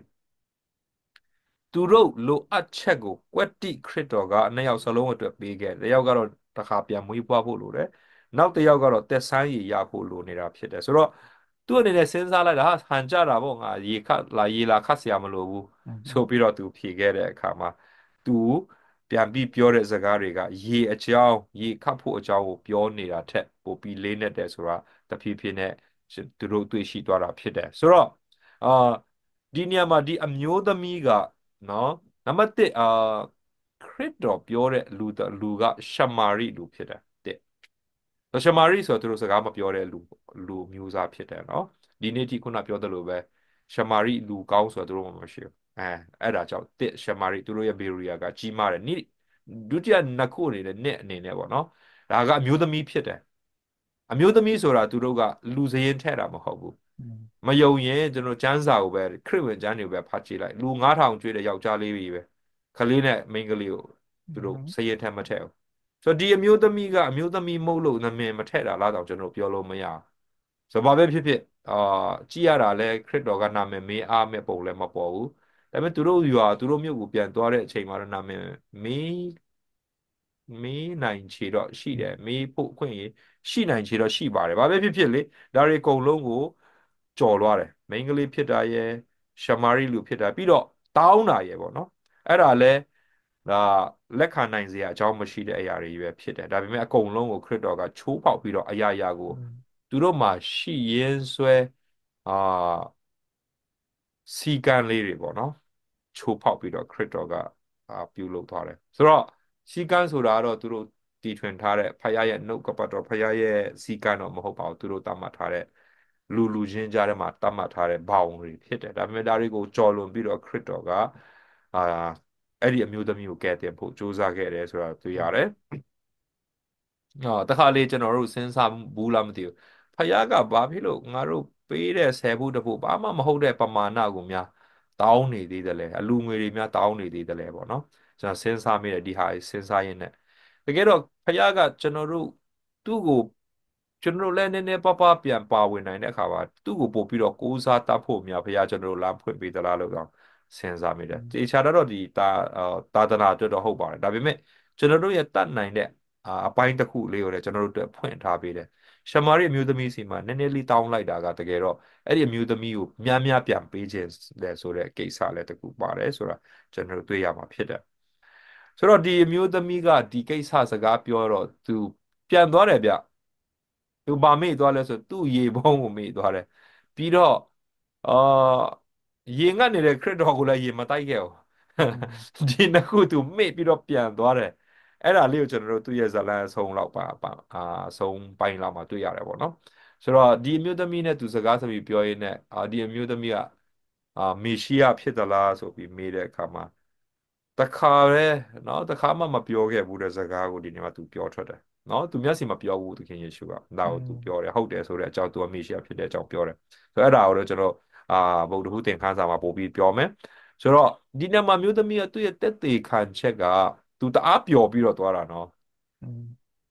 သူတို့လိုအပ်ချက်ကိုကွက်တိခရစ်တော်ကနှစ်ယောက်စလုံးအတွက်ပေးခဲ့တယ်။တစ်ယောက်ကတော့တစ်ခါပြန်မွေးဖွားဖို့လိုတယ်။နောက်တစ်ယောက်ကတော့သက်ဆိုင်ရည်ရဖို့လိုနေတာဖြစ်တယ်။ဆိုတော့သူ့အနေနဲ့စဉ်းစားလိုက်တာဟာဟန်ကြတာပေါ့ငါရေလာခတ်เสียမလိုဘူးဆိုပြီးတော့သူဖြေခဲ့တဲ့အခါမှာသူပြန်ပြီးပြောတဲ့စကားတွေကရေအကြောင်းရေခတ်ဖို့အကြောင်းကိုပြောနေတာထက်ပိုပြီးလေးနက်တယ်ဆိုတာတဖြည်းဖြည်းနဲ့သူတို့တွေ့ရှိသွားတာဖြစ်တယ်။ဆိုတော့အာဒီနေရာမှာဒီအမျိုးသမီးကနော်နံပါတ်1ခရစ်တော်ပြောတဲ့လူကရှမာရိလူဖြစ်တယ်တဲ့ရှမာရိဆိုတော့သူတို့စကားမပြောတဲ့လူမျိုးစားဖြစ်တယ်နော်ဒီနေ့ထိခုနပြောသလိုပဲရှမာရိလူကောင်းဆိုတော့သူတို့မှမရှိဘူးအဲ့ဒါကြောင့်တစ်ရှမာရိသူတို့ရဲ့ဘေရီယာကကြီးမားတယ်နိဒုတိယနှစ်ခုနဲ့အနေနဲ့ပေါ့နော်ဒါကအမျိုးသမီးဖြစ်တယ်အမျိုးသမီးဆိုတာသူတို့ကလူစရင်ထဲ့တာမဟုတ်ဘူးမယုံရင်ကျွန်တော်ကျမ်းစာကိုပဲခရစ်ဝင်ကျမ်းတွေကိုပဲဖတ်ကြည့်လိုက်လူ9000ကျွေးတဲ့ယောက်ျားလေးတွေပဲခလေးနဲ့မိန်းကလေးကိုသူတို့စရင်ထဲ့မထည့်ဘူးဆိုတော့ဒီအမျိုးသမီးကအမျိုးသမီးမဟုတ်လို့နာမည်မထည့်တာလားတော့ကျွန်တော်ပြောလို့မရဘူးဆိုတော့ဘာပဲဖြစ်ဖြစ်ကြည့်ရတာလဲခရစ်တော်ကနာမည်မေးအားမဲ့ပုံလည်းမပေါ်ဘူးဒါပေမဲ့သူတို့ရွာသူတို့မြို့ကိုပြန်သွားတဲ့အချိန်မှာတော့နာမည်မေးမေးနိုင်ခြေတော့ရှိတယ်မေးဖို့အခွင့်အရေးရှိနိုင်ခြေတော့ရှိပါတယ်ဘာပဲဖြစ်ဖြစ်လေဒါတွေအကုန်လုံးကိုကြော်လွှားတယ်မိန်းကလေးဖြစ်တာရဲ့ရှမာရိလူဖြစ်တာပြီးတော့တောင်းတာရဲ့ပေါ့နော်အဲ့ဒါလဲဒါလက်ခံနိုင်စရာအကြောင်းမရှိတဲ့အရာတွေပဲဖြစ်တယ်ဒါပေမဲ့အကုန်လုံးကိုခရစ်တော်ကချိုးဖောက်ပြီးတော့အရာရာကိုသူတို့မှာရှိရင်းဆွဲအာစီကံလေးတွေပေါ့နော်ချိုးဖောက်ပြီးတော့ခရစ်တော်ကပြုလုပ်သွားတယ်ဆိုတော့စီကံဆိုတာကတော့သူတို့တီထွင်ထားတဲ့ဖခင်ရဲ့နှုတ်ကပတ်တော်ဖခင်ရဲ့စီကံတော့မဟုတ်ပါဘူးသူတို့တတ်မှတ်ထားတဲ့လူချင်းကြားထဲမှာတတ်မှတ်ထားတဲ့ဘောင်တွေဖြစ်တယ်ဒါပေမဲ့ဒါတွေကိုကြော်လွန်ပြီးတော့ခရစ်တော်ကအာအဲ့ဒီအမျိုးသမီးကိုကယ်တင်ဖို့ကြိုးစားခဲ့တယ်ဆိုတာတွေ့ရတယ်တခါလေကျွန်တော်တို့စဉ်းစားဘူးလားမသိဘူးဖခင်ကဘာဖြစ်လို့ငါတို့ပေးတဲ့10 ဖို့တဖို့ဘာမှမဟုတ်တဲ့ပမာဏကိုများတောင်းနေသေးတယ်လေအလူငွေတွေများတောင်းနေသေးတယ်လေပေါ့နော်ကျွန်တော်စဉ်းစားမိတယ်ဒီဟာစဉ်းစားရင်းနဲ့တကယ်တော့ဖခင်ကကျွန်တော်တို့သူ့ကိုကျွန်တော်တို့လည်းနည်းနည်းပါးပါးပြန်ပါဝင်နိုင်တဲ့အခါမှာသူ့ကိုပို့ပြီးတော့ကိုးစားတတ်ဖို့များဖခင်ကျွန်တော်တို့လမ်းဖွင့်ပေးသလားလို့တော့စဉ်းစားမိတယ်တေချာတော့ဒီသာသနာအတွက်တော့ဟုတ်ပါတယ်ဒါပေမဲ့ကျွန်တော်တို့ရဲ့တတ်နိုင်တဲ့အပိုင်းတစ်ခုလေးကိုလည်းကျွန်တော်တို့အတွက်ဖွင့်ထားပေးတယ်ရှမာရိအမျိုးသမီးစီမှာနည်းနည်းလေးတောင်းလိုက်တာကတကယ်တော့အဲ့ဒီအမျိုးသမီးကိုများများပြန်ပေးခြင်းလဲဆိုတဲ့ကိစ္စလည်းတစ်ခုပါတယ်ဆိုတာကျွန်တော်တို့တွေ့ရမှာဖြစ်တယ်ဆိုတော့ဒီအမျိုးသမီးကဒီကိစ္စစကားပြောတော့သူပြန်သွားတယ်ဗျသူဗာမေ့သွားလဲဆိုသူ့ရေပုံးကိုမေ့သွားတယ်ပြီးတော့အာရေငတ်နေတဲ့ခရစ်တော်ကိုလည်းရေမတိုက်ခဲ့ဘူးဒီနှစ်ခုသူမေ့ပြီးတော့ပြန်သွားတယ်အဲ့ဒါလေးကိုကျွန်တော်တို့သူ့ရဲ့ဇာတ်လမ်းအဆုံးလောက်အဆုံးပိုင်းလောက်မှာတွေ့ရတယ်ပေါ့နော်ဆိုတော့ဒီအမျိုးသမီးနဲ့သူစကားဆက်ပြီးပြောရင်းနဲ့ဒီအမျိုးသမီးကမေရှိယဖြစ်သလားဆိုပြီးမေးတဲ့အခါမှာတခါပဲเนาะတခါမှမပြောခဲ့ဘူးတဲ့စကားကိုဒီနေ့မှသူပြောထွက်တယ်เนาะသူမျက်စိမပြောဘူးသခင်ယေရှုကဒါကိုသူပြောတယ်ဟုတ်တယ်ဆိုတဲ့အကြောင်းသူကမေရှိယဖြစ်တဲ့အကြောင်းပြောတယ်ဆိုတော့အဲ့ဒါကိုတော့ကျွန်တော်ဗုဒ္ဓဟူးသင်ခန်းစာမှာပို့ပြီးပြောမယ်ဆိုတော့ဒီနေ့မှာမျိုးသမီးကသူ့ရဲ့တက်သေးခံချက်ကသူတအားပျော်ပြီးတော့သွားတာเนาะ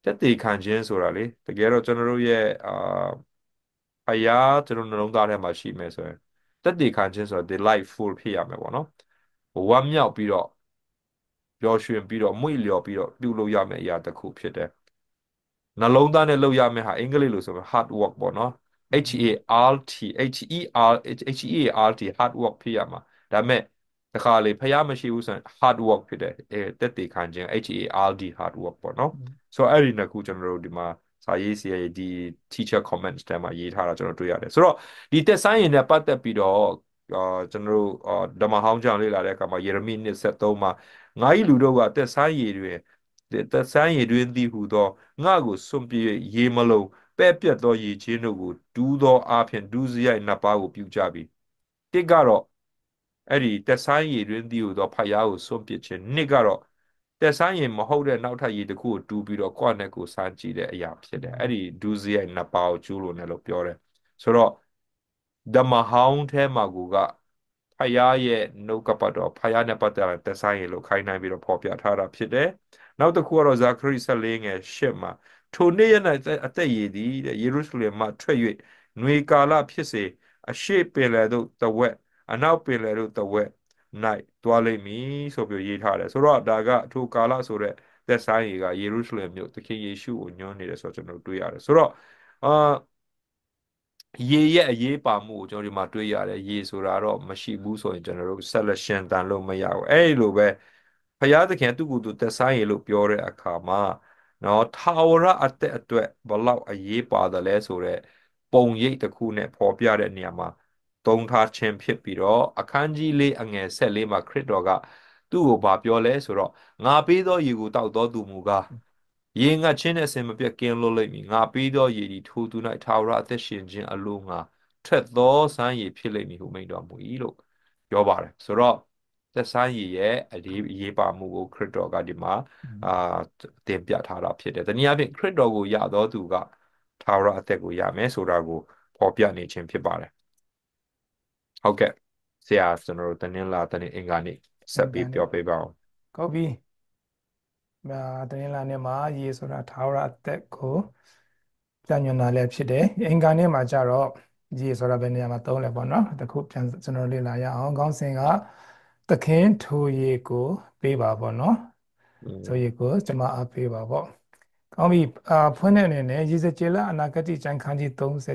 တက်တည်ခံခြင်းဆိုတာလေတကယ်တော့ကျွန်တော်တို့ရဲ့ဖယားကျွန်တော်နှလုံးသားထဲမှာရှိမယ်ဆိုရင်တက်တည်ခံခြင်းဆိုတာ delightful ဖြစ်ရမယ်ပေါ့နော်ဝမ်းမြောက်ပြီးတော့ပျော်ရွှင်ပြီးတော့မွေ့လျော်ပြီးတော့ပြုလုပ်ရမယ့်အရာတစ်ခုဖြစ်တယ်နှလုံးသားနဲ့လုပ်ရမယ့်ဟာအင်္ဂလိပ်လိုဆိုရင် hard work ပေါ့နော် H A R T H E R H E A R T hard work ဖြစ်ရမှာဒါပေမဲ့တခါလေဖျားမရှိဘူးဆိုရင် hard work ဖြစ်တယ်တက်တည်ခံခြင်း H A R D hard work ပေါ့နော်ဆိုတော့အဲ့ဒီနှစ်ခုကျွန်တော်တို့ဒီမှာစာရေးစီရဲ့ဒီ teacher comments ထဲမှာရေးထားတာကျွန်တော်တွေ့ရတယ်ဆိုတော့ဒီတက်ဆိုင်ရင်နဲ့ပတ်သက်ပြီးတော့ကျွန်တော်တို့ဓမ္မဟောင်းကျမ်းလေ့လာတဲ့အခါမှာယေရမိ23မှာငါ၏လူတို့ကတက်ဆိုင်ရည်တွင်တက်ဆိုင်ရည်တွင်သည်ဟူသောငါကိုစွန့်ပြေးရေမလုံးပဲ့ပြတ်သောရေချင်းတို့ကိုဒူးသောအားဖြင့်ဒူးစရိုက်နှစ်ပါးကိုပြုကြပြီတစ်ကတော့အဲ့ဒီတက်ဆိုင်ရည်တွင်သည်ဟူသောဖယားကိုစွန့်ပစ်ခြင်းနှစ်ကတော့တက်ဆိုင်ရင်မဟုတ်တဲ့နောက်ထပ်ရေတစ်ခုကိုတူးပြီးတော့ကိုယ့်နဲ့ကိုယ်စမ်းကြည့်တဲ့အရာဖြစ်တယ်အဲ့ဒီဒူးစရိုက်နှစ်ပါးကိုကျူးလွန်တယ်လို့ပြောတယ်ဆိုတော့ဓမ္မဟောင်းထဲမှာကဖယားရဲ့နှုတ်ကပတ်တော်ဖယားနဲ့ပတ်သက်တဲ့သက်ဆိုင်ရလို့ခိုင်းနိုင်ပြီးတော့ဖော်ပြထားတာဖြစ်တယ်။နောက်တစ်ခုကတော့ဇာခရိ14ငယ်8မှာထိုနေ့ရက်၌အသက်ရည်သည်တဲ့ယေရုရှလင်မှထွက်၍နွေကာလဖြစ်စေအရှေ့ပင်လယ်သို့တဝက်အနောက်ပင်လယ်သို့တဝက်၌တွားလိမ့်မည်ဆိုပြီးရေးထားတယ်ဆိုတော့ဒါကထိုကာလဆိုတဲ့သက်ဆိုင်ရကယေရုရှလင်မြို့သခင်ယေရှုကိုညွှန်းနေတယ်ဆိုတော့ကျွန်တော်တွေ့ရတယ်ဆိုတော့အာရေရဲ့အရေးပါမှုကိုကျွန်တော်ဒီမှာတွေ့ရတယ်ရေဆိုတာတော့မရှိဘူးဆိုရင်ကျွန်တော်တို့ဆက်လက်ရှင်သန်လို့မရဘူးအဲ့လိုပဲဘုရားသခင်သူ့ကိုယ်သူသက်ဆိုင်ရေလို့ပြောတဲ့အခါမှာနော်ထာဝရအသက်အတွက်ဘလောက်အရေးပါတယ်လဲဆိုတော့ပုံရိပ်တစ်ခုနဲ့ဖော်ပြတဲ့နေရာမှာသုံးထားခြင်းဖြစ်ပြီးတော့အခန်းကြီးလေးအငယ်14မှာခရစ်တော်ကသူ့ကိုဗာပြောလဲဆိုတော့ငါပေးသောရေကိုတောက်သောသူမူကားရေငတ်ခြင်းနဲ့အစဉ်မပြတ်ကင်းလွတ်လိမ့်မည်ငါပေးသောရေဒီထိုသူ၌ထာဝရအသက်ရှင်ခြင်းအလိုငါထွက်သောစမ်းရည်ဖြစ်လိမ့်မည်ဟုမိန့်တော်မူ၏လို့ပြောပါတယ်ဆိုတော့သက်ဆိုင်ရည်ရဲ့အရေးပါမှုကိုခရစ်တော်ကဒီမှာအာတင်ပြထားတာဖြစ်တယ်တနည်းအားဖြင့်ခရစ်တော်ကိုယသောသူကထာဝရအသက်ကိုရမယ်ဆိုတာကိုဖော်ပြနေခြင်းဖြစ်ပါတယ်ဟုတ်ကဲ့ဆရာကျွန်တော်တို့တနင်္လာတနင်္အင်္ဂါနေ့ဆက်ပြီးပြောပြပါအောင်ကောင်းပြီတနင်္လာနေ့မှာရေဆိုတာထာဝရအသက်ကိုပြညွှန်တာလည်းဖြစ်တယ်အင်္ဂါနေ့မှာကျတော့ရေဆိုတာဘယ်နေရာမှာသုံးလဲပေါ့နော်တခုပြန်ကျွန်တော်လေ့လာရအောင်ခေါင်းစဉ်ကသခင်ထိုရေကိုပေးပါပေါ့နော်ဆိုရေကိုကျွန်မအားပေးပါပေါ့ကောင်းပြီဖွင့်တဲ့အနေနဲ့ရေစကြည်လအနာဂတိကျမ်းခန်းကြီး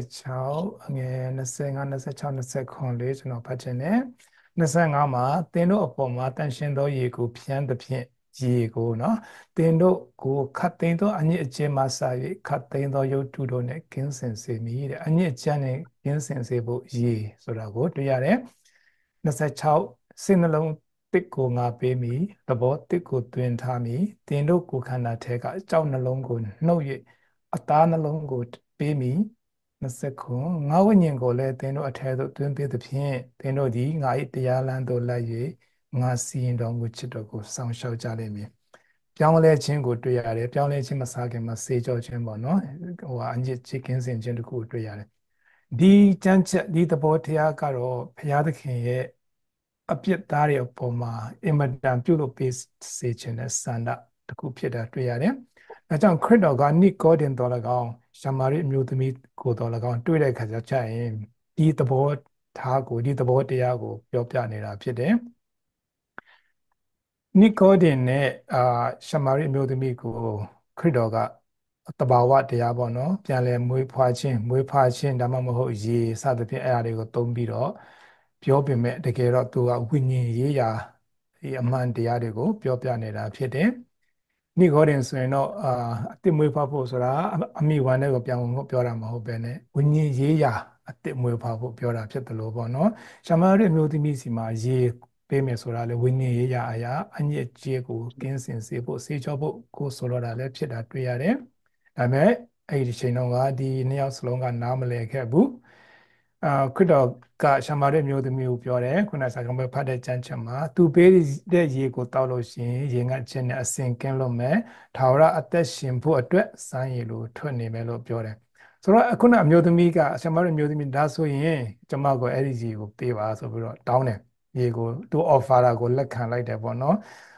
36အငယ်25 26 29ကျွန်တော်ဖတ်ချင်တယ်25မှာသင်တို့အပေါ်မှာတန်ရှင်သောရေကိုဖြန်းသဖြင့်ရေကိုနော်သင်တို့ကိုခတ်သိမ်းသောအညစ်အကြေးမှစ၍ခတ်သိမ်းသောရုပ်တုတို့နဲ့ကင်းစင်စေမည်တဲ့အညစ်အကြေးနဲ့ကင်းစင်စေဖို့ရေဆိုတာကိုတွေ့ရတယ်26စိတ်နှလုံးတစ်ကိုငါပေးမည်သဘောတစ်ကိုတွင်ထားမည်သင်တို့ကိုယ်ခန္ဓာထဲကအကြောက်နှလုံးကိုနှုတ်၍အသားနှလုံးကိုပေးမည်29ငါဝိညာဉ်ကိုလည်းသင်တို့အထဲသို့တွင်ပေးသဖြင့်သင်တို့သည်ငါ၏တရားလမ်းသို့လိုက်၍ငါစီရင်တော်မူချစ်တော်ကိုစောင့်ရှောက်ကြလိမ့်မည်ပြောင်းလဲခြင်းကိုတွေ့ရတယ်ပြောင်းလဲခြင်းမစားခင်မှာစေကြောခြင်းပေါ့နော်အညစ်ချစ်ကင်းစင်ခြင်းတခုကိုတွေ့ရတယ်ဒီကြမ်းချက်ဒီသဘောတရားကတော့ဘုရားသခင်ရဲ့အပြစ်သားတွေအပေါ်မှာအင်မတန်ပြုလုပ်ပေးစေခြင်းနဲ့ဆန္ဒတစ်ခုဖြစ်တာတွေ့ရတယ်။ဒါကြောင့်ခရစ်တော်ကနိကောဒင်တော်၎င်းရှမာရိအမျိုးသမီးကိုတော်၎င်းတွေ့တဲ့အခါကျရင်ဒီသဘောထားကိုဒီသဘောတရားကိုပြောပြနေတာဖြစ်တယ်။နိကောဒင်နဲ့ရှမာရိအမျိုးသမီးကိုခရစ်တော်ကတဘာဝတရားပေါ့နော်ပြန်လဲမွေးဖွားခြင်းဒါမှမဟုတ်ရေစသဖြင့်အဲ့အရာတွေကိုသုံးပြီးတော့ပြောပေမဲ့တကယ်တော့သူကဝိညာဉ်ရေးရာဒီအမှန်တရားတွေကိုပြောပြနေတာဖြစ်တယ်။နိဂောဒင်ဆိုရင်တော့အတစ်မွေးဖွားဖို့ဆိုတာအမိဝမ်းတဲ့ကိုပြောင်းဖို့ပြောတာမဟုတ်ပဲနဲ့ဝိညာဉ်ရေးရာအတစ်မွေးဖွားဖို့ပြောတာဖြစ်တယ်လို့ပေါ့နော်။ရှမာရိအမျိုးသမီးစီမှာရေပေးမယ်ဆိုတာလေဝိညာဉ်ရေးရာအရာအညစ်အကြေးကိုကင်းစင်စေဖို့စေချောဖို့ကိုဆိုလိုတာလည်းဖြစ်တာတွေ့ရတယ်။ဒါပေမဲ့အဲ့ဒီချိန်တုန်းကဒီနှစ်ယောက်စလုံးကနားမလည်ခဲ့ဘူးခရစ်တော်ကရှမာရိမျိုးသမီးကိုပြောတယ်ခုနစာကံပဲဖတ်တဲ့ကျမ်းချက်မှာသူပေးတဲ့ရေကိုတောက်လို့ရှိရင်ရေငတ်ခြင်းနဲ့အစင်ကင်းလို့မယ်ထာဝရအသက်ရှင်ဖို့အတွက်စမ်းရည်လိုထွက်နေမယ်လို့ပြောတယ်ဆိုတော့ခုနအမျိုးသမီးကရှမာရိမျိုးသမီးဒါဆိုရင်ကျမကိုအဲ့ဒီရေကိုပေးပါဆိုပြီးတော့တောင်းတယ်ရေကိုသူ offer ကိုလက်ခံလိုက်တယ်ပေါ့နော်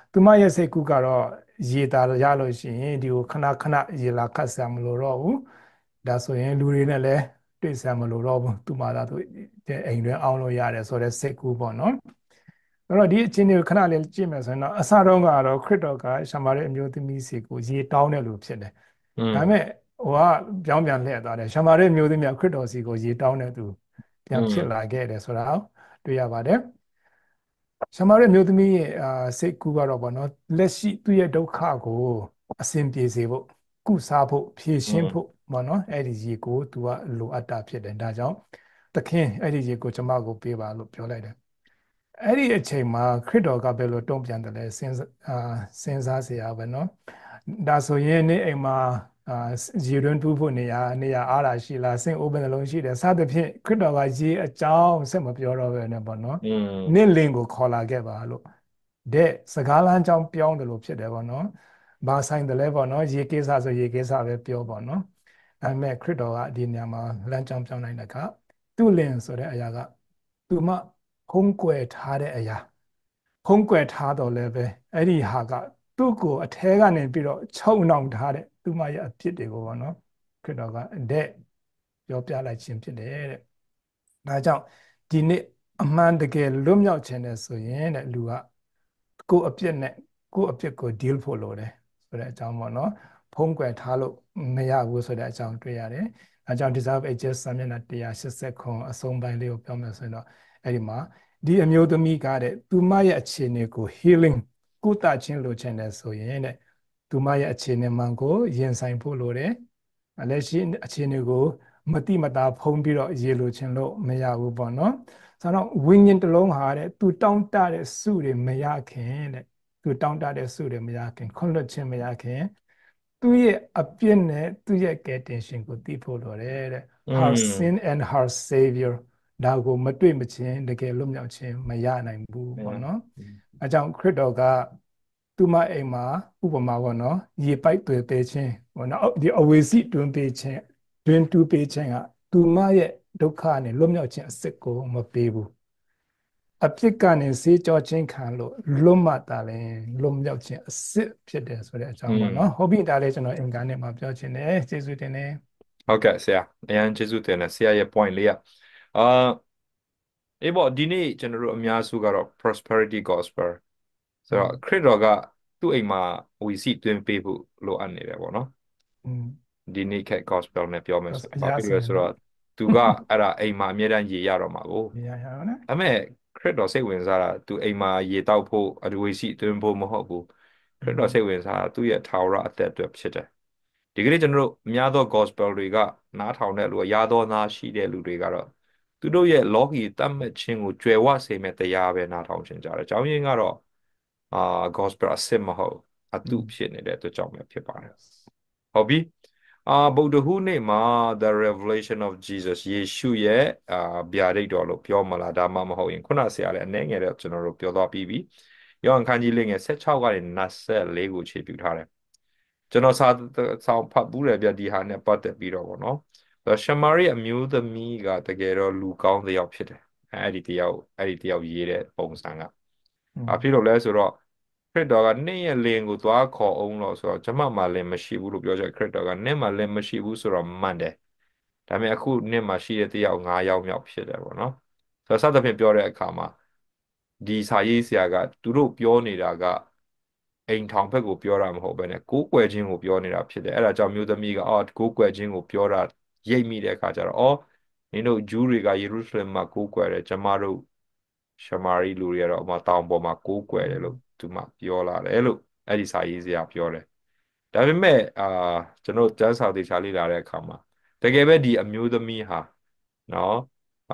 သူမရဲ့စိတ်ကူးကတော့ရေတာရလို့ရှိရင်ဒီကိုခဏခဏရေလာခတ်ဆရာမလို့တော့ဘူးဒါဆိုရင်လူတွေနဲ့လည်းတွေ့ဆရာမလို့တော့ဘူးသူမသာသူအိမ်တွင်အောင်လို့ရတယ်ဆိုတော့စိတ်ကူးပေါ့နော်အဲ့တော့ဒီအချင်းတွေကိုခဏလေးကြည့်မယ်ဆိုရင်တော့အစတုန်းကတော့ခရစ်တော်ကရှာမာတဲ့အမျိုးသမီးစီကိုရေတောင်းတယ်လို့ဖြစ်တယ်อืมဒါပေမဲ့ဟိုကပြောင်းပြန်လှည့်သွားတယ်ရှာမာတဲ့အမျိုးသမီးကခရစ်တော်စီကိုရေတောင်းတဲ့သူอืပြန်ဖြစ်လာมခဲ့တယ်ဆိုတာတွေ့ရပါတယ်ရှမာရိမျိုးသမီးရဲ့စိတ်ကူးကတော့ဗောနော်လက်ရှိသူ့ရဲ့ဒုက္ခကိုအစဉ်ပြေစေဖို့ကုစားဖို့ဖြေอืရှင်းဖို့มဗောနော်အဲ့ဒီရေကိုသူကလိုအပ်တာဖြစ်တယ်ဒါကြောင့်သခင်အဲ့ဒီရေကိုကျွန်မကိုပေးပါလို့ပြောလိုက်တယ်အဲ့ဒီအချိန်မှာခရစ်တော်ကဘယ်လိုတုံ့ပြန်တယ်လဲစဉ်းစားเสียပဲเนาะဒါဆိုရင်နေ့အိမ်မှာအာရေတွင်းတူးဖို့နေရာအားလာရှိလားစင်အိုးဘယ်နှလုံးရှိတယ်စသဖြင့်ခရစ်တော်ကရေအကြောင်းဆက်မပြောတော့ပဲနဲ့ပေါ့เนาะอืနေ့มလင်ကိုခေါ်လာခဲ့ပါလို့တဲ့စကားလမ်းကြောင်းပြောင်းတယ်လို့ဖြစ်တယ်ပေါ့เนาะဘာဆိုင်တယ်လဲပေါ့เนาะရေကိစ္စဆိုရေကိစ္စပဲပြောပေါ့เนาะဒါပေမဲ့ခရစ်တော်ကဒီနေရာမှာလမ်းကြောင်းပြောင်းနိုင်တဲ့အခါသူ့လင်ဆိုတဲ့အရာကသူမဖုံးကွယ်ထားတဲ့အရာဖုံးကွယ်ထားတော့လည်းပဲအဲ့ဒီဟာကသူ့ကိုအထဲကနေပြီးတော့ချုပ်နှောင်ထားတဲ့သူမရဲ့အဖြစ်တွေကိုပေါ့နော်ခရစ်တော်ကအတဲ့ပြောပြလိုက်ခြင်းဖြစ်တယ်တဲ့ဒါကြောင့်ဒီနေ့အမှန်တကယ်လွတ်မြောက်ခြင်းနဲ့ဆိုရင်တဲ့လူကကိုယ့်အပြစ်နဲ့ကိုယ့်အပြစ်ကို deal ဖို့လိုတယ်ဆိုတဲ့အကြောင်းပေါ့နော်ဖုံးကွယ်ထားလို့မရဘူးဆိုတဲ့အကြောင်းတွေ့ရတယ်အဲကြောင့် Deserve Ages စာမျက်နှာ180ခုအဆုံးပိုင်းလေးကိုပြောမယ်ဆိုရင်တော့အဲ့ဒီမှာဒီအမျိုးသမီးကတဲ့သူမရဲ့အခြေအနေကို healing ကုသခြင်းလိုချင်တယ်ဆိုရင်တဲ့သူမရဲ့အခြေအနေမှန်ကိုရင်ဆိုင်ဖို့လိုတယ်။လက်ရှိအခြေအနေကိုမတိမတာဖုံးပြီးတော့ရေလိုချင်လို့မရဘူးပေါ့နော်။ဆိုတော့ဝိညာဉ်တစ်လုံးဟာတဲ့သူတောင်းတတဲ့စုတွေမရခင်တဲ့သူတောင်းတတဲ့စုတွေမရခင်ခွင့်လွှတ်ခြင်းမရခင်သူ့ရဲ့အပြစ်နဲ့သူ့ရဲ့ကယ်တင်ရှင်ကိုသိဖို့လိုတယ်တဲ့อื her ม sin and her savior ဒါကိုမတွေ့မချင်းတကယ်လွတ်မြောက်ခြင်းမရနိုင်ဘူးเนี่ยပေါ့နော်အဲကြောင့်ခရစ်တော်ကသူမအိမ်မှာဥပမာပေါ့နော်ရေပိုက်တွေပေးခြင်းပေါ့နော်ဒီအဝေစီတွင်ပေးခြင်းတွင်တူးပေးခြင်းကသူမရဲ့ဒုက္ခနဲ့လွတ်မြောက်ခြင်းအစစ်ကိုမပေးဘူးအပြစ်ကနေစေကြောခြင်းခံလို့လွတ်မှတာလည်းလွတ်မြောက်ခြင်းအစစ်ဖြစ်တယ်ဆိုတဲ့အကြောอืင်းပေါ့နော်มဟုတ်ပြီဒါလည်းကျွန်တော်အင်္ဂါနဲ့မှာပြောချင်တယ်ကျေးဇူးတင်တယ်ဟုတ်ကဲ့ဆရာအရန်ကျေးဇူးတင်တယ်ဆရာရဲ့ point လေးอ่ะအာအေးပေါ့ဒီနေ့ကျွန်တော်တို့အများစုကတော့ prosperity gospel ဆိုတော့ခရစ်တော်ကသူ့အိမ်မှာဝီစီတွင်ပေးဖို့လိုအပ်နေတယ်ပေါ့နော်อืมဒီနေ့ခက် gospel နဲ့ပြောမယ်ဆိုအဘာရာဆိုရင်တော့ဖြစ်လို့လဲဆိုတော့သူကအဲ့ဒါအိမ်မှာအမြဲတမ်းရေရတော့မှာကိုအရာရအောင်နော်ဒါပေမဲ့ခရစ်တော်စိတ်ဝင်စားတာသူအိမ်မှာရေတောက်ဖို့အဝီစီတွင်ဖို့မဟုတ်ဘူးခอืมရစ်တော်စိတ်ဝင်စားတာသူ့ရဲ့ထာဝရအသက်အတွက်ဖြစ်တယ်ဒီကနေ့ကျွန်တော်တို့အများသော gospel တွေကနားထောင်တဲ့လူကယာသောနာရှိတဲ့လူတွေကတော့သူတို့ရဲ့လောကီတတ်မှတ်ခြင်းကိုကြွယ်ဝစေမဲ့တရားပဲနားထောင်ခြင်းကြတယ်။အကြောင်းရင်းကတော့အာ gospel အစစ်မဟုတ်အတုอืมဖြစ်နေတဲ့အတွက်ကြောင့်ပဲဖြစ်ပါတယ် yes ဟုတ်ပြီဗုဒ္ဓဟူးနေ့မှာ the revelation of Jesus ယေရှုရဲ့ဗျာဒိတ်တော်လို့ပြောမလားဒါမှမဟုတ်ရင်ခုနဆရာလည်းအနည်းငယ်တော့ကျွန်တော်တို့ပြောသွားပြီးပြီယောဟန်ခန်းကြီးလေးငယ်16ကနေ24ကိုခြေပြုထားတယ်ကျွန်တော်စာဖတ်ဘူးတယ်ဗျဒီဟာနဲ့ပတ်သက်ပြီးတော့ဗောနော်ရှမာရိအမျိုးသမီးကတကယ်တော့လူကောင်းတစ်ယောက်ဖြစ်တယ်အဲ့ဒီတယောက်ရေးတဲ့ပုံစံကอืมဘာဖြစ်လို့လဲဆိုတော့ခရစ်တော်ကနင့်ရဲ့လင်ကိုသွားခေါ်အောင်လို့ဆိုတော့ကျွန်မမှလင်မရှိဘူးလို့ပြောချက်ခရစ်တော်ကနင့်မှလင်မရှိဘူးဆိုတော့မှန်တယ်ဒါပေမဲ့အခုနင့်မှာရှိတဲ့တယောက်9ယောက်မြောက်ဖြစ်တယ်ဗောနော်ဆိုတော့စသဖြင့်ပြောတဲ့အခါမှာဒီစာရေးဆရာကသူတို့ပြောနေတာကအိမ်ထောင်ဘက်ကိုပြောတာမဟုတ်ဘဲနဲ့ကိုးကွယ်ခြင်းကိုပြောနေတာဖြစ်တယ်အဲ့ဒါကြောင့်မျိုးသမီးကကိုးကွယ်ခြင်းကိုပြောတာရိပ်မိတဲ့အခါကျတော့နင်တို့ဂျူးတွေကယေရုရှလင်မှာကိုးကွယ်တယ်ကျမတို့ရှမာရိလူတွေကတော့တောင်ပေါ်မှာကိုးကွယ်တယ်လို့သူမှပြောလာတယ်လို့အဲ့ဒီစာရေးဆရာပြောတယ်ဒါပေမဲ့ကျွန်တော်ကျမ်းစာသေချာလေ့လာတဲ့အခါမှာတကယ်ပဲဒီအမျိုးသမီးဟာနော်အာ